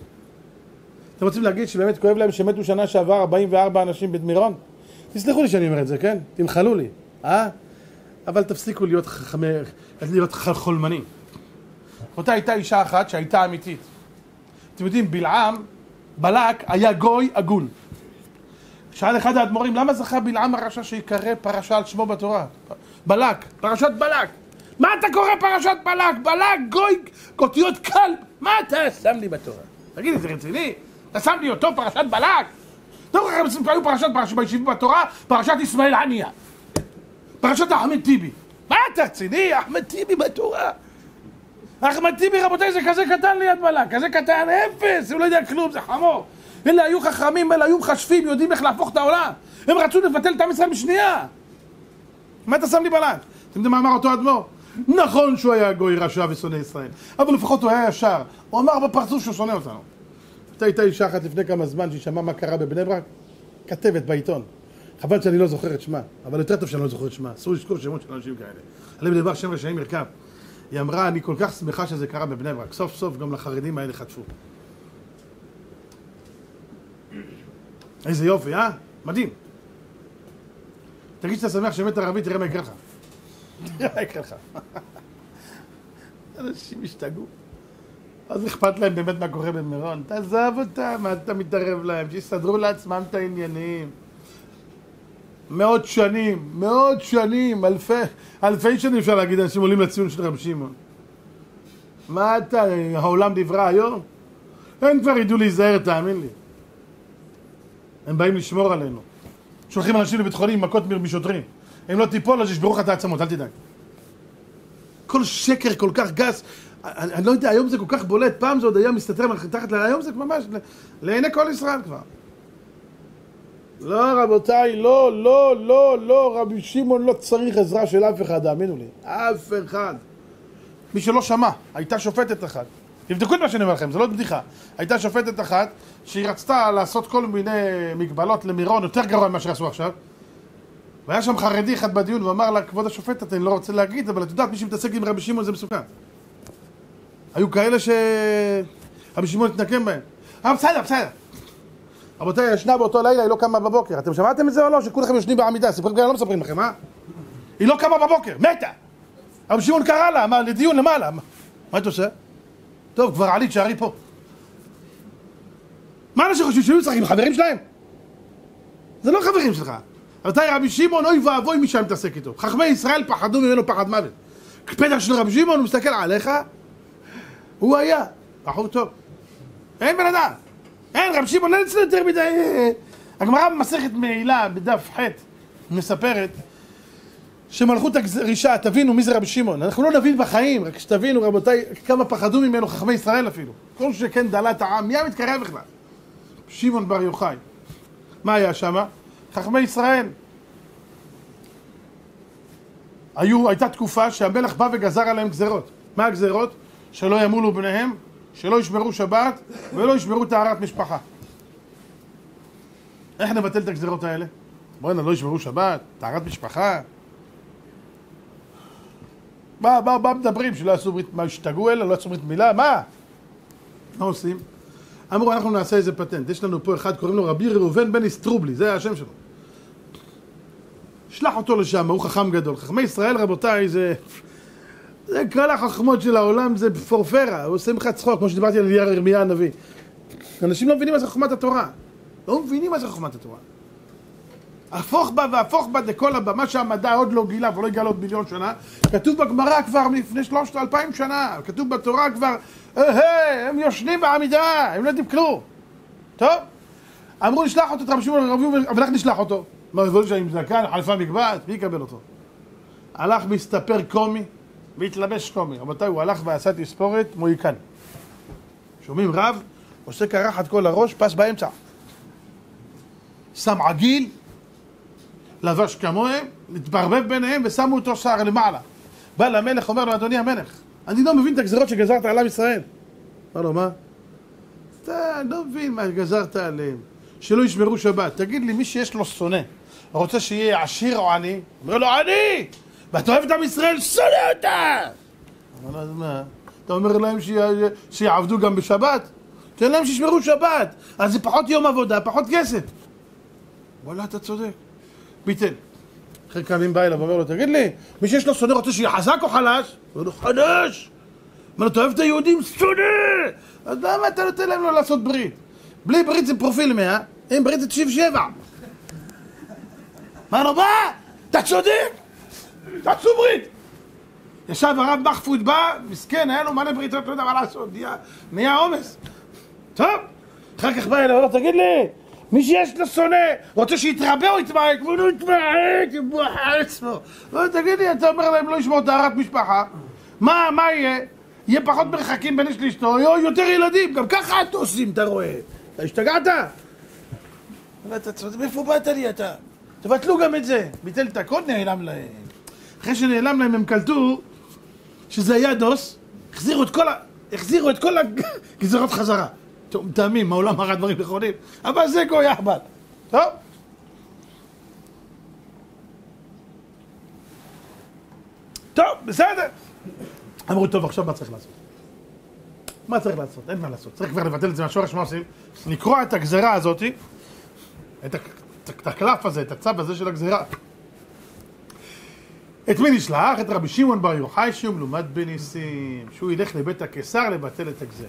אתם רוצים להגיד שבאמת כואב להם שמתו שנה שעבר ארבעים וארבע אנשים במירון? תסלחו לי שאני אומר את זה, כן? תמחלו לי, אה? אבל תפסיקו להיות חכמי, להיות חולמנים. אותה הייתה אישה אחת שהייתה אמיתית. אתם יודעים, בלעם, בלק, היה גוי הגון. שאל אחד האדמו"רים, למה זכה בלעם הרשע שיקרא פרשה על שמו בתורה? בלק, פרשת בלק. מה אתה קורא פרשת בלק? בלק, גוי, אותיות כלב. מה אתה שם לי בתורה? תגיד לי, זה רציני? אתה שם לי אותו פרשת בלק? לא כל כך היו פרשת בישיבה בתורה, פרשת ישמעאל עניה. פרשת אחמד טיבי. מה אתה רציני? אחמד טיבי בתורה. אחמד טיבי, רבותיי, זה כזה קטן ליד בלק, כזה קטן, אפס, הוא לא יודע כלום, זה חמור. אלה היו חכמים, אלה היו מחשבים, יודעים איך להפוך את העולם. הם רצו לבטל את עם ישראל בשנייה. מה אתה שם לי בלק? אתם יודעים מה אמר אותו אדמו"ר? נכון שהוא היה גוי רשע ושונא ישראל, אבל לפחות הוא היה ישר. הוא אמר בפרצוף שהוא שונא אותנו. אתה הייתה אישה אחת לפני כמה זמן שהיא שמעה מה קרה בבני ברק, כתבת בעיתון. חבל שאני לא זוכר את שמה, אבל יותר טוב שאני לא זוכר את שמה. אסור לשכוח שמות של אנשים כאלה. עליהם דבר שם רשעים ירכב. היא אמרה, אני כל כך שמחה שזה קרה בבני ברק. סוף סוף גם לחרדים האלה חטפו. איזה יופי, אה? מדהים. תגיד שאתה שמח שמת ערבי, תראה מה יקרה לך. תראה מה יקרה לך. אנשים השתגעו. אז אכפת להם באמת מה קורה במירון. תעזב אותם, מה אתה מתערב להם? שיסתדרו לעצמם את העניינים. מאות שנים, מאות שנים, אלפי, אלפי שנים אפשר להגיד, אנשים עולים לציון של רב שמעון. מה אתה, העולם דברה היום? הם כבר ידעו להיזהר, תאמין לי. הם באים לשמור עלינו. שולחים אנשים לבית חולים, מכות משוטרים. הם לא תיפול, אז ישברו לך את העצמות, אל תדאג. כל שקר כל כך גס, אני, אני לא יודע, היום זה כל כך בולט, פעם זה עוד היה מסתתר מתחת, היום זה ממש לעיני כל ישראל כבר. לא רבותיי, לא, לא, לא, לא, רבי שמעון לא צריך עזרה של אף אחד, האמינו לי, אף אחד. מי שלא שמע, הייתה שופטת אחת, תבדקו את מה שאני אומר לכם, זה לא בדיחה, הייתה שופטת אחת שהיא רצתה לעשות כל מיני מגבלות למירון, יותר גרוע ממה שעשו עכשיו, והיה שם חרדי אחד בדיון ואמר לה, כבוד השופטת, אני לא רוצה להגיד, אבל את יודעת, מי שמתעסק עם רבי שמעון זה מסוכן. היו כאלה שרבי שמעון התנקם בהם. אה, בסדר, בסדר. רבותיי, ישנה באותו לילה, היא לא קמה בבוקר. אתם שמעתם את זה או לא? שכולכם יושנים בעמידה, סיפורים כאלה לא מספרים לכם, אה? היא לא קמה בבוקר, מתה! רבי שמעון קרא לה, מה, לדיון למעלה. מה אתה עושה? טוב, כבר עלית, שערי פה. מה אנשים חושבים שהיו צריכים? חברים שלהם? זה לא חברים שלך. רבותיי, רבי שמעון, אוי ואבוי מי שם מתעסק איתו. חכמי ישראל פחדו ממנו פחד מוות. פתח של רבי שמעון, הוא מסתכל עליך, הוא היה, בחור טוב. אין בן אדם. אין, רבי שמעון, אין אצלו יותר מדי. הגמרא במסכת מעילה, בדף ח' מספרת, שמלכות הרישה, תבינו מי זה רבי שמעון. אנחנו לא נבין בחיים, רק שתבינו, רבותיי, כמה פחדו ממנו חכמי ישראל אפילו. כל שכן דלת העם, מי היה מתקרב בכלל? שמעון בר יוחאי. מה היה שמה? חכמי ישראל. היו, הייתה תקופה שהמלך בא וגזר עליהם גזרות. מה הגזרות? שלא ימולו בניהם, שלא ישמרו שבת ולא ישמרו טהרת משפחה. איך נבטל את הגזרות האלה? בוא'נה, לא ישמרו שבת, טהרת משפחה. מה, מה, מה מדברים? שלא יעשו ברית, מה, השתגעו אלה? לא יעשו ברית מילה? מה? מה עושים? אמרו, אנחנו נעשה איזה פטנט. יש לנו פה אחד, קוראים לו רבי ראובן בן איסטרובלי, זה השם שלו. שלח אותו לשם, הוא חכם גדול. חכמי ישראל, רבותיי, זה... זה כל החכמות של העולם, זה פורפרה, הוא עושה ממך צחוק, כמו שדיברתי על ירמיה הנביא. אנשים לא מבינים מה זה חוכמת התורה. לא מבינים מה זה חוכמת התורה. הפוך בה והפוך בה דכל הבא, מה שהמדע עוד לא גילה ולא יגלה עוד מיליון שנה, כתוב בגמרא כבר לפני שלושת אלפיים שנה, כתוב בתורה כבר, היי, הם יושנים בעמידה, הם לא יודעים כלום. טוב? אמרו נשלח אותו, את רבי שמעון רבי, אבל איך נשלח אותו? מה, יבואו שם עם זקן, חלפה מגבעת, מי יקבל אותו? הלך והסתפר קומי, והתלבש קומי. רבותיי, הוא הלך ועשה תספורת מויקן. שומעים רב? עושה קרחת כל הראש, פס באמצע. שם עגיל, לבש כמוהם, התברבב ביניהם ושמו אותו שר למעלה. בא למלך, אומר לו, אדוני המלך, אני לא מבין את הגזרות שגזרת על עם ישראל. אמר לו, מה? אתה לא מבין מה גזרת עליהם. שלא ישמרו שבת. תגיד לי, מי שיש לו שונא, רוצה שיהיה עשיר או עני? אומר לו, עני! ואתה אוהב את עם ישראל, שונא אותה! אמר לו, אז מה? אתה אומר להם שיעבדו גם בשבת? תן להם שישמרו שבת. אז זה פחות יום עבודה, פחות כסף. וואלה, אתה צודק. ביטל. אחרי כמה ימים בא אליו ואומר לו, תגיד לי, מי שיש לו שונא רוצה שיהיה חזק או חלש? הוא אומר לו, חדש! אמר לו, אתה אוהב את היהודים? שונא! אז למה אתה נותן להם לא לעשות ברית? בלי ברית זה פרופיל מאה, עם ברית זה תשעים ושבע. אמר לו, מה? אתה צודק? תעשו ברית! ישב הרב מחפוד בא, מסכן, היה לו מלא בריתות, לא יודע מה לעשות, נהיה עומס. טוב, אחר כך בא אליו, תגיד לי, מי שיש לו שונא, רוצה שיתרבה או יתמעק? והוא לא יתמעק, יבוח עצמו. תגיד לי, אתה אומר להם לא ישמור טהרת משפחה, מה, מה יהיה? יהיה פחות מרחקים בין איש לאשתו, יהיו יותר ילדים, גם ככה אתם עושים, אתה רואה. אתה השתגעת? אבל אתה צודק, מאיפה באת לי אתה? תבטלו גם את זה. ביטל את הכל, נעלם להם. אחרי שנעלם להם הם קלטו שזה היה דוס, החזירו את כל ה... החזירו את כל הגזרות חזרה. טוב, מתאמים, העולם הרע דברים נכונים, אבל זה גוי אחבל. טוב? טוב, בסדר. אמרו, טוב, עכשיו מה צריך לעשות? מה צריך לעשות? אין מה לעשות. צריך כבר לבטל את זה מהשורש, מה עושים? לקרוע את הגזרה הזאת, את הקלף הזה, את הצו הזה של הגזרה. את מי נשלח? את רבי שמעון בר יוחאי שהוא מלומד בניסים, שהוא ילך לבית הקיסר לבטל את הגזרה.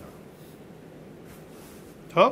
טוב?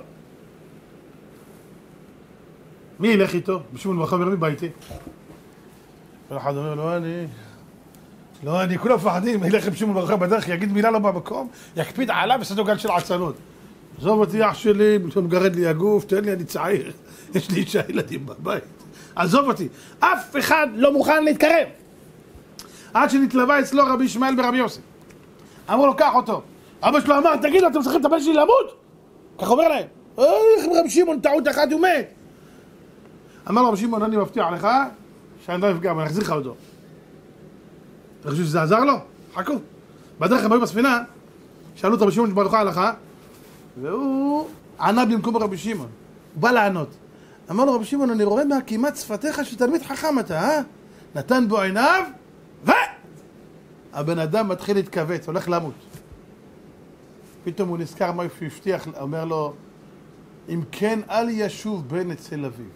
מי ילך איתו? רבי שמעון בר יוחאי אומר, מי בא איתי? כל אחד אומר, לא אני... לא, אני כולם מפחדים, ילך רבי שמעון בר יוחאי בדרך, יגיד מילה לא במקום, יקפיד עליו וסדו גל של עצלות. עזוב אותי אח שלי, מגרד לי הגוף, תן לי, אני צעיר, יש לי אישה ילדים בבית. עזוב אותי, אף אחד לא מוכן להתקרב. עד שנתלווה אצלו רבי ישמעאל ברבי יוסי. אמרו לו, קח אותו. אבא שלו אמר, תגידו, אתם צריכים את הבן שלי למות? כך אומר להם, איך רבי שמעון טעות אחת הוא מת? אמר לו רבי שמעון, אני מבטיח לך שאני לא אפגע, אני אחזיר לך אותו. אתה חושב שזה עזר לו? חכו. בדרך הם היו בספינה, שאלו את רבי שמעון ברוך ההלכה, והוא ענה במקום רבי שמעון. הוא בא לענות. אמר לו רבי שמעון, אני רואה מהקימת שפתיך שתלמיד חכם אתה, אה? נתן בו עיניו, ו... הבן אדם מתחיל להתכווץ, הולך למות. פתאום הוא נזכר מה שהוא הבטיח, אומר לו, אם כן אל ישוב בן אצל אביו.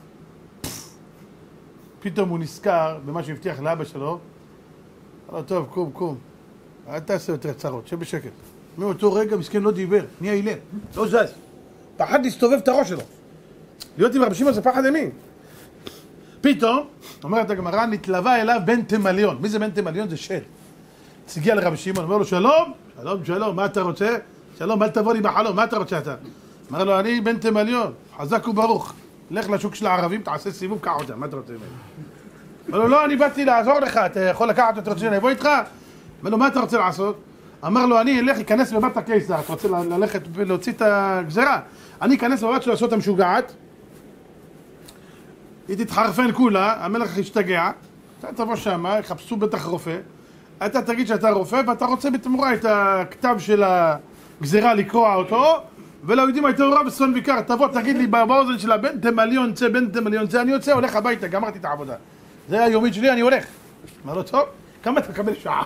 פתאום הוא נזכר במה שהבטיח לאבא שלו, אמר לו, טוב, קום, קום, אל תעשה יותר צרות, שב בשקט. מאותו רגע מסכן לא דיבר, נהיה אילם, לא זז. פחד להסתובב את הראש שלו. להיות עם רבי שמעון זה פחד ימין. פתאום, אומרת הגמרא, נתלווה אליו בן תמליון. מי זה בן תמליון? זה שד. הגיע לרבי שמעון, אומר לו, שלום, שלום, שלום, מה אתה רוצה? שלום, אל תבוא לי בחלום, מה אתה רוצה אתה? אמר לו, אני בן תמליון, חזק וברוך. לך לשוק של הערבים, תעשה סיבוב, קח אותם, מה אתה רוצה ממני? אמר לו, לא, אני באתי לעזור לך, אתה יכול לקחת אותי, רוצה שאני אבוא איתך? אמר לו, מה אתה רוצה לעשות? אמר לו, אני אלך, אכנס בבת הקיסר, אתה רוצה ללכת ולהוציא את הגזרה? אני אכנס בבת שלו לעשות המשוגעת, היא תתחרפן כולה, המלך ישתגע, אתה תבוא שם, יחפשו בטח רופא, אתה תגיד שאתה רופא, ואתה רוצה בתמורה את הכתב של הגזרה לקרוע אותו, וליהודים הייתה הוראה בסון ויקר, תבוא, תגיד לי באוזן של הבן תמליון צא, בן תמליון צא, אני יוצא, הולך הביתה, גמרתי את העבודה. זה היומית שלי, אני הולך. אמר לו, טוב, כמה אתה מקבל שעה?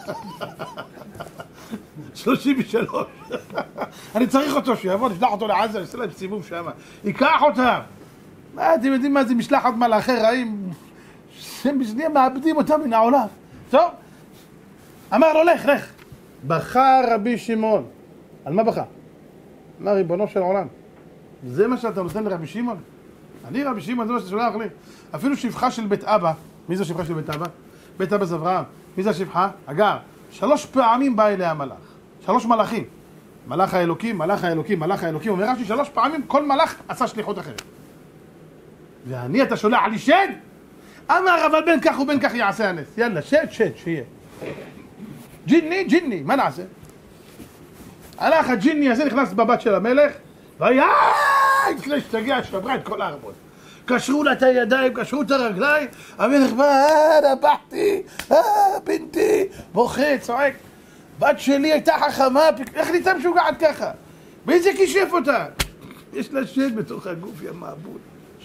שלושים ושלוש. אני צריך אותו שיבוא, נשלח אותו לעזה, נעשה להם סיבוב שם. ייקח אותם. מה, אתם יודעים מה זה משלחת מלאכי רעים? שהם בשנייה מאבדים אותם מן העולם. טוב? אמר לו, לך, לך. בכה רבי שמעון. על מה בכה? אמר, ריבונו של עולם. זה מה שאתה נותן לרבי שמעון? אני רבי שמעון, זה מה שאתה שולח לי. אפילו שפחה של בית אבא, מי זה שפחה של בית אבא? בית אבא זה אברהם. מי זה השפחה? אגר. שלוש פעמים בא אליה המלאך. שלוש מלאכים. מלאך האלוקים, מלאך האלוקים, מלאך האלוקים. אומר רש"י שלוש פעמים, כל מלאך עשה שליחות אחרת. ואני, אתה שולח לי שד? אמר, אבל בין כך ובין כך יעשה הנס. יאללה, שד, שד, שיהיה. ג'יני, ג'יני, מה נעשה? הלך הג'יני הזה, נכנס בבת של המלך, והיה, אצלה שתגיע, שברה את כל הארבון. קשרו לה את הידיים, קשרו את הרגליים, המלך בא, אה, נבחתי, אה, בנתי, בוכה, צועק. בת שלי הייתה חכמה, איך נהייתה משוגעת ככה? באיזה כישף אותה? יש לה שד בתוך הגוף, יא מעבוד.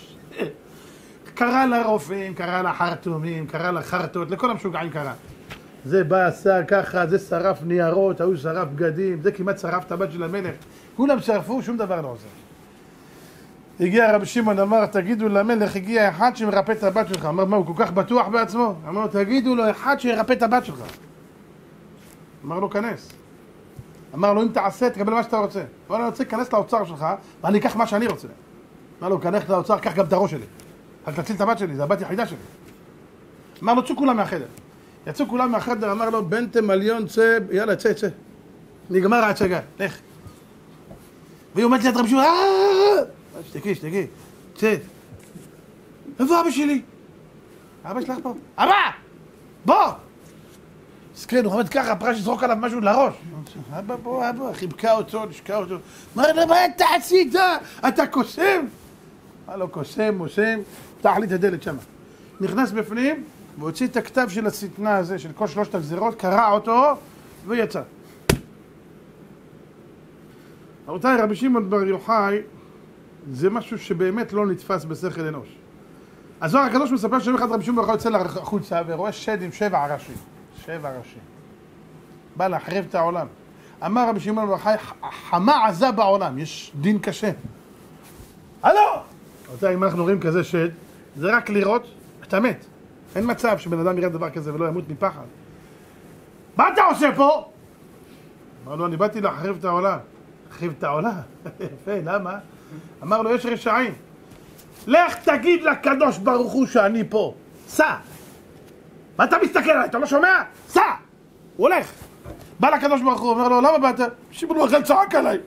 קרא לרופאים, קרא לחרטומים, קרא לחרטות, לכל המשוגעים קרא. זה בא, עשה ככה, זה שרף ניירות, ההוא שרף בגדים, זה כמעט שרף את הבת של המלך. כולם שרפו, שום דבר לא עושה. הגיע רבי שמעון, אמר, תגידו למלך, הגיע אחד שמרפא את הבת שלך. אמר, מה, הוא כל כך בטוח בעצמו? אמר, תגידו לו, אחד שירפא את הבת שלך. אמר לו, כנס. אמר לו, אם תעשה, תקבל מה שאתה רוצה. אמר לו, אני רוצה להיכנס לאוצר שלך, ואני אקח מה שאני רוצה. אמר לו, כנס לאוצר, קח גם את הראש שלי. רק תציל את הבת שלי, זה הבת יחידה שלי. אמר לו, צאו כולם מהחדר. יצאו כולם מהחדר, אמר לו, בן תמליון, צא, יאללה, צא, צא. נגמר ההצגה, לך. והיא עומדת ליד רבי שמעון, אההה! שתקי, שתקי, צא. איפה אבא שלי? אבא שלך פה. אבא! בוא! סקרן, הוא עומד ככה, פרש יזרוק עליו משהו לראש. אבא, בוא, אבא, חיבקה אותו, נשקה אותו. אמר לו, מה אתה עשית? אתה קוסם? אמר לו, קוסם, מוסם, פתח לי את הדלת שמה. נכנס בפנים, והוציא את הכתב של השטנה הזה, של כל שלושת הגזירות, קרע אותו, ויצא. רבותיי, רבי שמעון בר יוחאי, זה משהו שבאמת לא נתפס בשכל אנוש. הזוהר הקדוש מספר שיום אחד רבי שמעון בר יוחאי יוצא לחוצה, ורואה שד עם שבע ראשים. שבע ראשים. בא להחריב את העולם. אמר רבי שמעון בר יוחאי, חמה עזה בעולם, יש דין קשה. הלו! רבותיי, אם אנחנו רואים כזה שד, זה רק לראות, אתה מת. אין מצב שבן אדם יראה דבר כזה ולא ימות מפחד. מה אתה עושה פה? אמר לו, אני באתי להחריב את העולם. להחריב את העולם? יפה, למה? אמר לו, יש רשעים. לך תגיד לקדוש ברוך הוא שאני פה. סע. מה אתה מסתכל עליי? אתה לא שומע? סע. הוא הולך. בא לקדוש ברוך הוא, אומר לו, למה באת? שמעון בר יוחאי צעק עליי.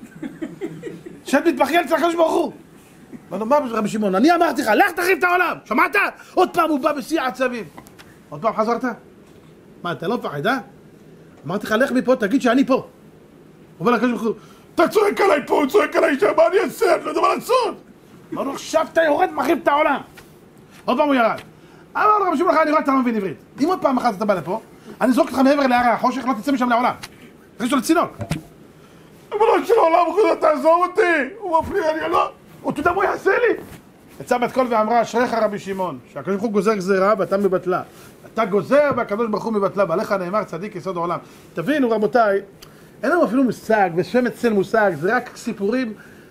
שד מתבכיין אצל הקדוש ברוך הוא. אמר לו, מה רבי שמעון? אני אמרתי לך, לך תחריב את העולם. שמעת? עוד פעם הוא בא בשיא העצבים. עוד פעם חזרת? מה, אתה לא מפחד, אה? אמרתי לך, לך מפה, תגיד שאני פה. הוא בא לקדוש ברוך הוא, אתה צועק עליי פה, הוא צועק עליי שם, מה אני אעשה? אני לא יודע מה לעשות. אמר לו, עכשיו אתה יורד, מחריב את העולם. עוד פעם הוא ירד. אמר לו, רבי שמעון, אני רואה אתה לא מבין עברית. אם עוד פעם אחת אתה בא לפה, אני זורק אותך מעבר להרי החושך, לא תצא משם לעולם. תכניס אותו לצינוק. אמר לו, של העולם, הוא תעזור אותי. הוא מפריע לי, לא. הוא תדע מה יעשה לי. יצא בת קול ואמרה, אשריך רבי שמעון, שהקדוש ברוך הוא גוזר גזירה ואתה מבטלה. אתה גוזר והקדוש ברוך הוא מבטלה, ועליך נאמר צדיק יסוד העולם. תבינו רבותיי, אין לנו אפילו מושג, ושם אצל מושג, זה רק סיפורים,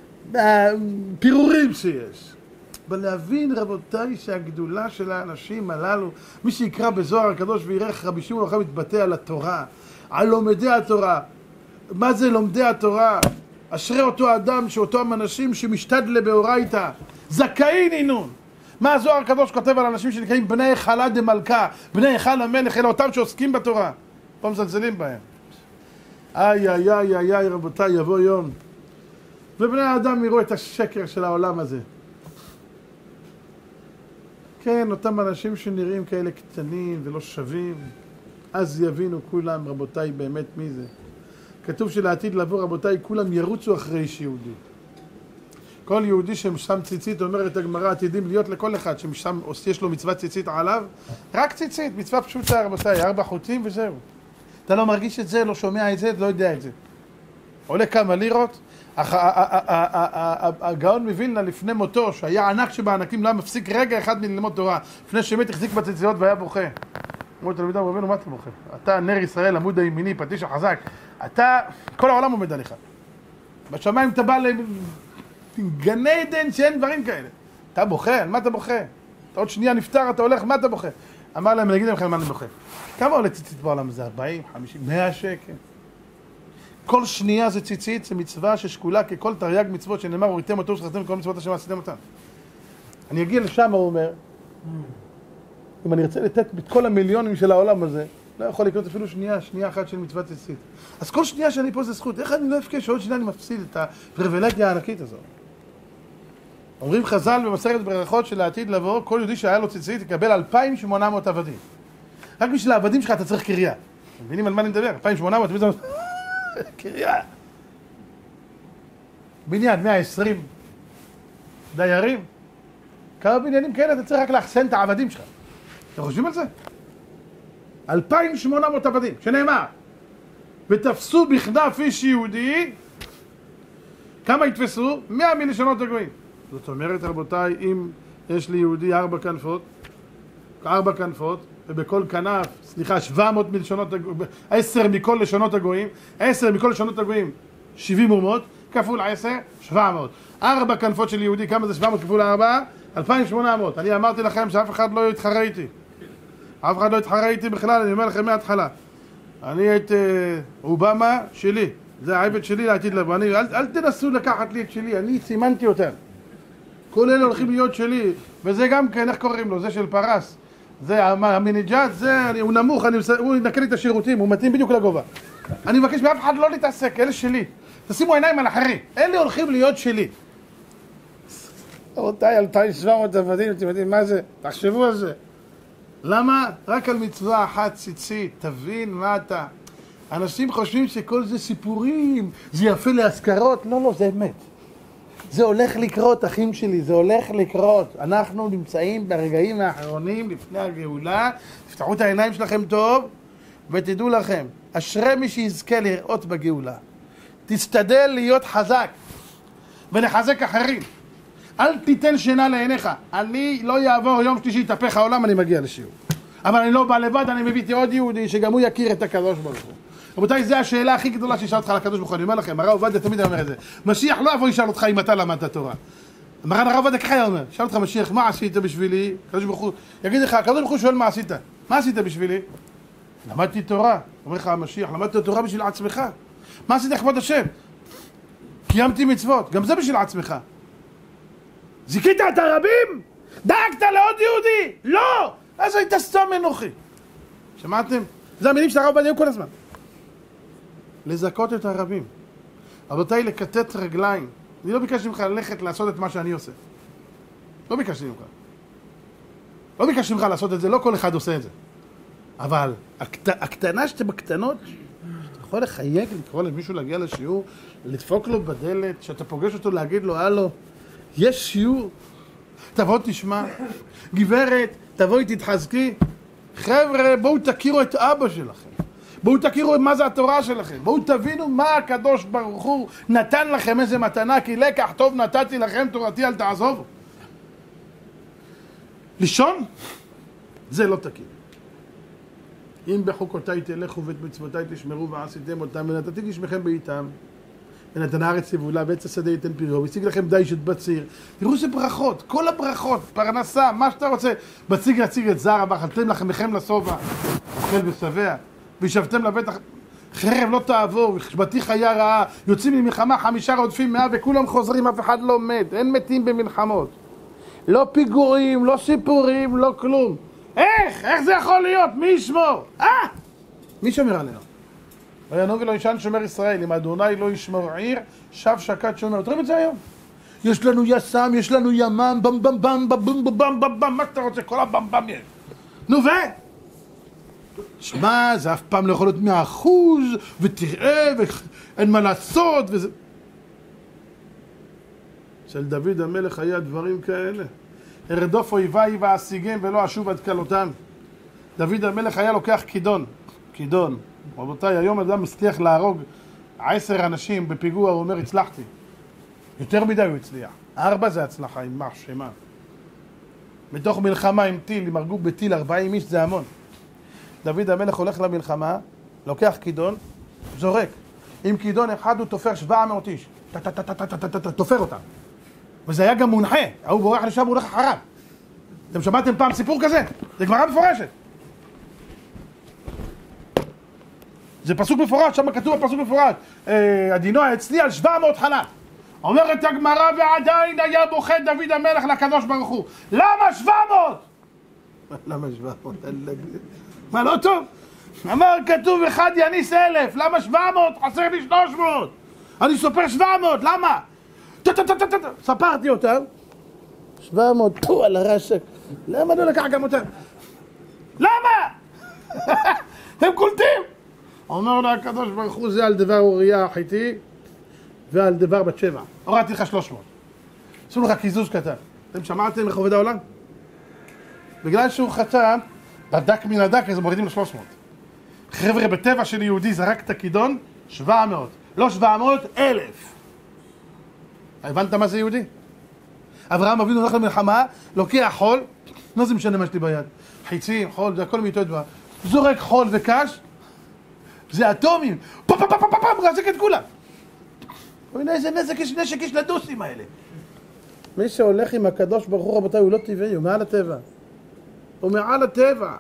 פירורים שיש. אבל להבין רבותיי שהגדולה של האנשים הללו, מי שיקרא בזוהר הקדוש ויראה איך רבי שמעון בר יוחאי מתבטא על התורה, על לומדי התורה. מה זה לומדי התורה? אשרי אותו אדם, שאותם אנשים שמשתדלה באורייתא, זכאי נינון. מה הזוהר הקדוש כותב על אנשים שנקראים בני היכלה דמלכה, בני היכל המלך, אלה אותם שעוסקים בתורה. לא מזלזלים בהם. איי איי איי איי איי רבותיי, יבוא יום ובני האדם יראו את השקר של העולם הזה. כן, אותם אנשים שנראים כאלה קטנים ולא שווים, אז יבינו כולם רבותיי באמת מי זה. כתוב שלעתיד לבוא רבותיי כולם ירוצו אחרי איש יהודי. כל יהודי שמשם ציצית, אומרת הגמרא, עתידים להיות לכל אחד שמשם יש לו מצוות ציצית עליו, רק ציצית, מצווה פשוטה רבותיי, ארבע חוטים וזהו. אתה לא מרגיש את זה, לא שומע את זה, לא יודע את זה. עולה כמה לירות. הגאון מווילנה לפני מותו, שהיה ענק שבענקים, לא מפסיק רגע אחד מללמוד תורה. לפני שמת החזיק בציציות והיה בוכה. אמרו תלמידיו, רבינו, מה אתה בוכה? אתה נר ישראל, עמוד הימיני, פטיש החזק. אתה, כל העולם עומד עליך. בשמיים אתה בא לגן עדן שאין דברים כאלה. אתה בוכה? על מה אתה בוכה? אתה עוד שנייה נפטר, אתה הולך, מה אתה בוכה? אמר להם, אני אגיד לכם מה אני בוכה. כמה עולה ציצית בעולם הזה? ארבעים, חמישים, מאה שקל. כל שנייה זה ציצית, זה מצווה ששקולה ככל תרי"ג מצוות שנאמר, וראיתם אותו ושכחתם כל מצוות השם ועשיתם אותם. אני אגיע לשם, הוא אומר, אם אני ארצה לתת את כל המיליונים של העולם הזה, לא יכול לקנות אפילו שנייה, שנייה אחת של מצוות ציצית. אז כל שנייה שאני פה זה זכות. איך אני לא אפקש שעוד שנייה אני מפסיד את הפריבילגיה הענקית הזו? אומרים חז"ל במסכת ברכות של העתיד לבוא, כל יהודי שהיה לו ציצית יקבל אלפיים ושמונה מאות עבדים. רק בשביל העבדים שלך אתה צריך קריה. מבינים על מה אני מדבר? אלפיים ושמונה מאות, קריה. בניין, מאה ועשרים דיירים. כמה בניינים כאלה אתה צריך רק לאחסן את העבדים שלך. אתם חושבים על זה? אלפיים ושמונה מאות עבדים, שנאמר. ותפסו בכנף איש יהודי, כמה יתפסו? מאה מלשונות הגויים. זאת אומרת, רבותיי, אם יש לי יהודי ארבע כנפות, ארבע כנפות, ובכל כנף, סליחה, שבע מאות מלשונות הגויים, עשר מכל לשונות הגויים, עשר מכל לשונות הגויים, שבעים אומות, כפול עשר, שבע מאות. ארבע כנפות של יהודי, כמה זה שבע מאות כפול ארבע? אלפיים ושמונה מאות. אני אמרתי לכם שאף אחד לא יתחרה איתי. אף אחד לא יתחרה איתי בכלל, אני אומר לכם מההתחלה. אני את uh, אובמה שלי, זה העבד שלי לעתיד לבוא. אני, אל, אל תנסו לקחת לי את שלי, אני סימנתי אותם. כל אלה הולכים להיות שלי, וזה גם כן, איך קוראים לו? זה של פרס. זה המניג'ת, זה, אני, הוא נמוך, אני, הוא ינקה לי את השירותים, הוא מתאים בדיוק לגובה. אני מבקש מאף אחד לא להתעסק, אלה שלי. תשימו עיניים על אחרים, אלה הולכים להיות שלי. רבותיי, אלפיים ושבע מאות עבדים, אתם יודעים מה זה? תחשבו על זה. למה? רק על מצווה אחת ציצית, תבין מה אתה. אנשים חושבים שכל זה סיפורים, זה יפה להזכרות. לא, לא, זה אמת. זה הולך לקרות, אחים שלי, זה הולך לקרות. אנחנו נמצאים ברגעים האחרונים לפני הגאולה. תפתחו את העיניים שלכם טוב, ותדעו לכם, אשרי מי שיזכה לראות בגאולה. תשתדל להיות חזק, ולחזק אחרים. אל תיתן שינה לעיניך. אני לא יעבור יום שלישי, יתהפך העולם, אני מגיע לשיעור. אבל אני לא בא לבד, אני מביא עוד יהודי, שגם הוא יכיר את הקדוש ברוך הוא. רבותיי, זו השאלה הכי גדולה שישאל אותך על הקדוש ברוך הוא. אני אומר לכם, הרב עובדיה תמיד אומר את זה. משיח לא יבוא ישאל אותך אם אתה למדת תורה. מרן הרב עובדיה ככה היה אומר, שאל אותך משיח, מה עשית בשבילי? הקדוש ברוך הוא יגיד לך, הקדוש ברוך הוא שואל מה עשית? מה עשית בשבילי? למדתי תורה. אומר לך המשיח, למדת תורה בשביל עצמך. מה עשית לכבוד השם? קיימתי מצוות, גם זה בשביל עצמך. זיכית את הרבים? דאגת לעוד יהודי? לא! אז היית סתם אנוכי. שמעתם? זה המילים של הרב עובדיה כל הזמן. לזכות את הרבים. רבותיי, לקטט רגליים. אני לא ביקשתי ממך ללכת לעשות את מה שאני עושה. לא ביקשתי ממך. לא ביקשתי ממך לעשות את זה, לא כל אחד עושה את זה. אבל הקט... הקטנה שאתם בקטנות, אתה יכול לחייג, לקרוא למישהו להגיע לשיעור, לדפוק לו בדלת, שאתה פוגש אותו להגיד לו, הלו, יש שיעור, תבוא תשמע, גברת, תבואי תתחזקי. חבר'ה, בואו תכירו את אבא שלכם. בואו תכירו מה זה התורה שלכם. בואו תבינו מה הקדוש ברוך הוא נתן לכם איזה מתנה, כי לקח טוב נתתי לכם, תורתי אל תעזובו. לישון? זה לא תקין. אם בחוקותיי תלכו ואת מצוותיי תשמרו ועשיתם אותם, ונתתי גשמכם בעיתם, ונתן הארץ יבולה ועץ השדה ייתן פריו, והשיג לכם דישת בציר. תראו איזה ברכות, כל הברכות, פרנסה, מה שאתה רוצה. בציג להציג את זרע, ואכלתם לחמכם לשובע, אוכל ושבע, וישבתם לבטח, חרב לא תעבור, ושבתי חיה רעה, יוצאים ממלחמה חמישה רודפים מאה, וכולם חוזרים, אף אחד לא מת, אין מתים במלחמות. לא פיגורים, לא סיפורים, לא כלום. איך? איך זה יכול להיות? מי ישמור? אה? מי שומר עלינו? וינום ולא ישן שומר ישראל, אם אדוני לא ישמור עיר, שב שקד שומר. תראו את זה היום. יש לנו יסם, יש לנו ימם, במ במ במ במ במ במ במ במ, מה שאתה רוצה? כל הבם במ יש. נו ו? שמע, זה אף פעם לא יכול להיות מאה אחוז, ותראה, ואין מה לעשות, וזה... של דוד המלך היה דברים כאלה. ארדוף אויביי ואשיגם ולא אשוב עד כלותם. דוד המלך היה לוקח כידון. כידון. רבותיי, היום אדם מצליח להרוג עשר אנשים בפיגוע, הוא אומר, הצלחתי. יותר מדי הוא הצליח. ארבע זה הצלחה, עם מה, שמה. מתוך מלחמה עם טיל, אם הרגו בטיל ארבעים איש, זה המון. דוד המלך הולך למלחמה, לוקח כידון, זורק. עם כידון אחד הוא תופר שבע מאות איש. תופר אותם. וזה היה גם מונחה. הוא בורח לשם, הוא הולך אחריו. אתם שמעתם פעם סיפור כזה? זה גמרא מפורשת. זה פסוק מפורט, שם כתוב בפסוק מפורט. הדינו אצלי על שבע מאות חנה. אומרת הגמרא, ועדיין היה בוכה דוד המלך לקדוש ברוך הוא. למה שבע מאות? למה שבע מאות? מה לא טוב? אמר כתוב אחד יניס אלף. למה שבע מאות? חסר לי שלוש מאות. אני סופר שבע מאות, למה? ספרתי אותם. שבע מאות, פה על הרשק. למה לא לקח גם אותם? למה? הם קולטים. אומר לו הקדוש ברוך הוא, זה על דבר אוריה החיתי ועל דבר בת שבע. הורדתי לך שלוש מאות. עשו לך קיזוז קטן. אתם שמעתם איך עובד העולם? בגלל שהוא חתם, בדק מן הדק, אז מורידים לו שלוש מאות. חבר'ה, בטבע של יהודי זרק את הכידון, שבע מאות. לא שבע מאות, אלף. הבנת מה זה יהודי? אברהם אבינו הולך למלחמה, לוקח חול, לא זה משנה מה שלי ביד. חיצים, חול, זה הכל מאותו דבר. זורק חול וקש, זה אטומים. פה פה פה פה פה פה, מרזק את כולם. הנה איזה נזק יש, נשק יש לדוסים האלה. מי שהולך עם הקדוש ברוך הוא רבותיי, הוא לא טבעי, הוא מעל הטבע. הוא מעל הטבע.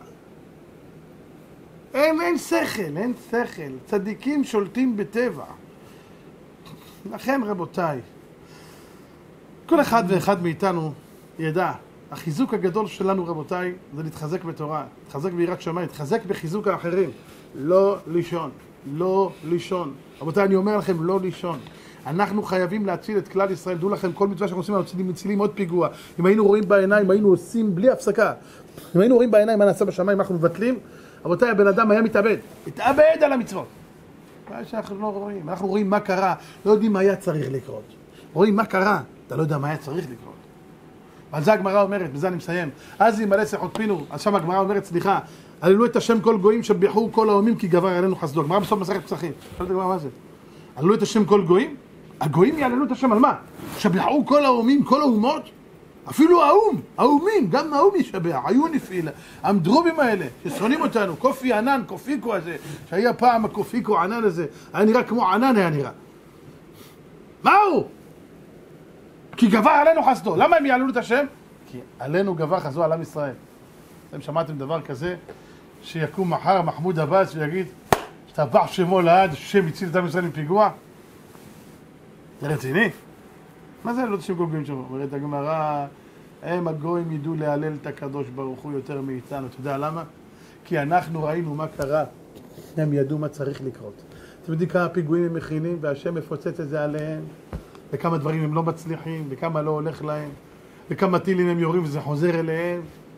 אין, אין שכל, אין שכל. צדיקים שולטים בטבע. לכן רבותיי, כל אחד ואחד מאיתנו ידע, החיזוק הגדול שלנו רבותיי, זה להתחזק בתורה, להתחזק ביראת שמיים, להתחזק בחיזוק האחרים. לא לישון, לא לישון. רבותיי, אני אומר לכם, לא לישון. אנחנו חייבים להציל את כלל ישראל. דעו לכם, כל מצווה שאנחנו עושים, אנחנו מצילים עוד פיגוע. אם היינו רואים בעיניים, היינו עושים בלי הפסקה. אם היינו רואים בעיניים מה נעשה בשמיים, אנחנו מבטלים. רבותיי, הבן אדם היה מתאבד. מתאבד על המצוות. מה שאנחנו לא רואים. אנחנו רואים מה קרה. לא יודעים מה היה צריך לקרות. רואים מה קרה. אתה לא יודע מה היה צריך לקרות. ועל זה הגמרא אומרת, בזה אני מסיים. אז ימלא שיחות פינו. אז שם הגמרא אומרת, סליחה, הללו את השם כל גויים שבחו כל האומים כי גבר עלינו חסדו. הגמרא בסוף מסכת פסחים. שאלת הגמרא מה זה? הללו את השם כל גויים? הגויים יעללו את השם על מה? שבחו כל האומים, כל האומות? אפילו האום, האומים, גם האום ישבח, היו נפילה. המדרובים האלה, ששונאים אותנו, קופי ענן, קופיקו הזה, שהיה פעם הקופיקו ענן הזה, היה נראה כמו ענן היה נראה. מה הוא? כי גבר עלינו חסדו. למה הם יעללו את השם? כי עלינו גבר חסדו על עם ישראל. אתם שמעתם דבר כזה, שיקום מחר מחמוד עבאס ויגיד, שתבח שמו לעד, שם הציל את עם ישראל מפיגוע? זה רציני? מה זה לא תשם כל גויים שם? אומרת הגמרא, הם הגויים ידעו להלל את הקדוש ברוך הוא יותר מאיתנו. אתה יודע למה? כי אנחנו ראינו מה קרה, הם ידעו מה צריך לקרות. אתם יודעים כמה פיגועים הם מכינים והשם מפוצץ את זה עליהם, וכמה דברים הם לא מצליחים, וכמה לא הולך להם, וכמה טילים הם יורים וזה חוזר אליהם.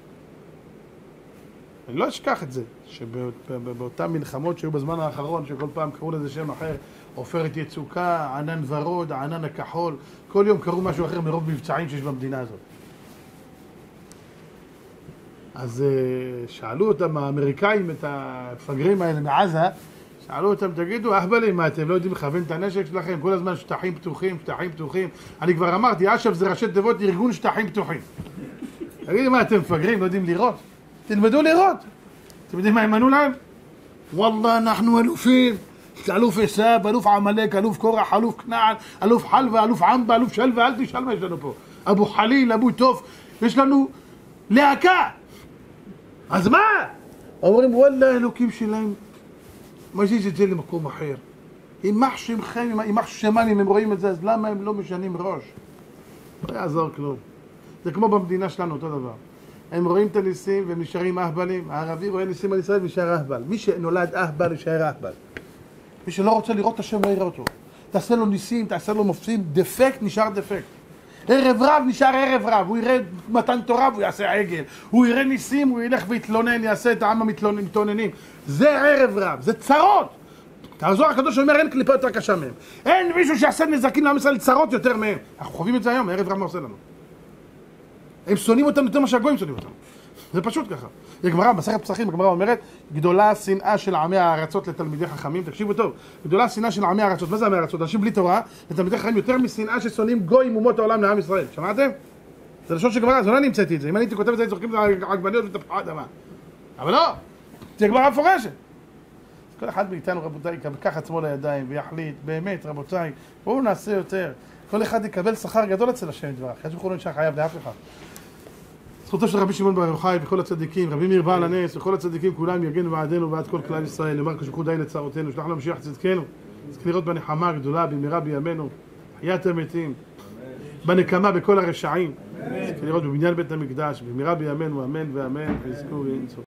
אני לא אשכח את זה, שבאותן מלחמות שהיו בזמן האחרון, שכל פעם קראו לזה שם אחר, עופרת יצוקה, ענן ורוד, הענן הכחול, כל יום קראו משהו אחר מרוב מבצעים שיש במדינה הזאת. אז שאלו אותם האמריקאים, את המפגרים האלה מעזה, שאלו אותם, תגידו, אהבלים, מה אתם לא יודעים לכוון את הנשק שלכם? כל הזמן שטחים פתוחים, שטחים פתוחים. אני כבר אמרתי, אש"ף זה ראשי תיבות ארגון שטחים פתוחים. תגידו, מה אתם מפגרים, לא יודעים לראות? תלמדו לראות. אתם יודעים מה הם ענו להם? וואלה, אנחנו אלופים. אלוף עשב, אלוף עמלק, אלוף קורח, אלוף כנען, אלוף חלווה, אלוף עמבה, אלוף שלווה, אל תשאל מה יש לנו פה. אבו חליל, אבו טוף, יש לנו להקה. אז מה? אומרים, וואלה, אלוקים שלהם, מזיז את זה למקום אחר. יימח שמכם, יימח שמם, אם הם רואים את זה, אז למה הם לא משנים ראש? לא יעזור כלום. זה כמו במדינה שלנו, אותו דבר. הם רואים את הניסים והם נשארים אהבלים. הערבי רואה ניסים על ישראל ונשאר אהבל. מי שנולד אהבל נשאר אהבל. מי שלא רוצה לראות את השם לא יראה אותו. תעשה לו ניסים, תעשה לו מופסים, דפקט נשאר דפקט. ערב רב נשאר ערב רב, הוא יראה מתן תורה והוא יעשה עגל. הוא יראה ניסים, הוא ילך ויתלונן, יעשה את העם המתלוננים. זה ערב רב, זה צרות. תעזור הקדוש אומר, אין קליפה יותר קשה מהם. אין מישהו שיעשה נזקים לעם ישראל צרות יותר מהם. אנחנו חווים את זה היום, ערב רב מה עושה לנו? הם שונאים אותם יותר מה שהגויים שונאים אותם. זה פשוט ככה. הגמרא, מסכת פסחים, הגמרא אומרת, גדולה השנאה של עמי הארצות לתלמידי חכמים. תקשיבו טוב, גדולה השנאה של עמי הארצות. מה זה עמי הארצות? אנשים בלי תורה, לתלמידי חכמים יותר משנאה ששונאים גויים אומות העולם לעם ישראל. שמעתם? זה לשון של גמרא, זה לא נמצאתי את זה. אם אני הייתי כותב את זה, הייתי זורקים את העגבניות ותפוחי אדמה. אבל לא, זה גמרא מפורשת. כל אחד מאיתנו, רבותיי, יקח עצמו לידיים ויחליט, באמת, רבותיי, בואו נעשה יותר. כל אחד יקבל שכר גדול אצל השם דברך. יש בכל נשאר חייב לאף אחד. זכותו של רבי שמעון בר יוחאי וכל הצדיקים, רבי מאיר בעל הנס וכל הצדיקים כולם יגנו בעדנו ובעד כל כלל ישראל, למען כשבחו די לצרותינו, שלח לנו משיח צדקנו, נזכה לראות בנחמה הגדולה במהרה בימינו, חיית המתים, בנקמה בכל הרשעים, נזכה לראות בבניין בית המקדש, במהרה בימינו, אמן ואמן, ויזכו וינצור.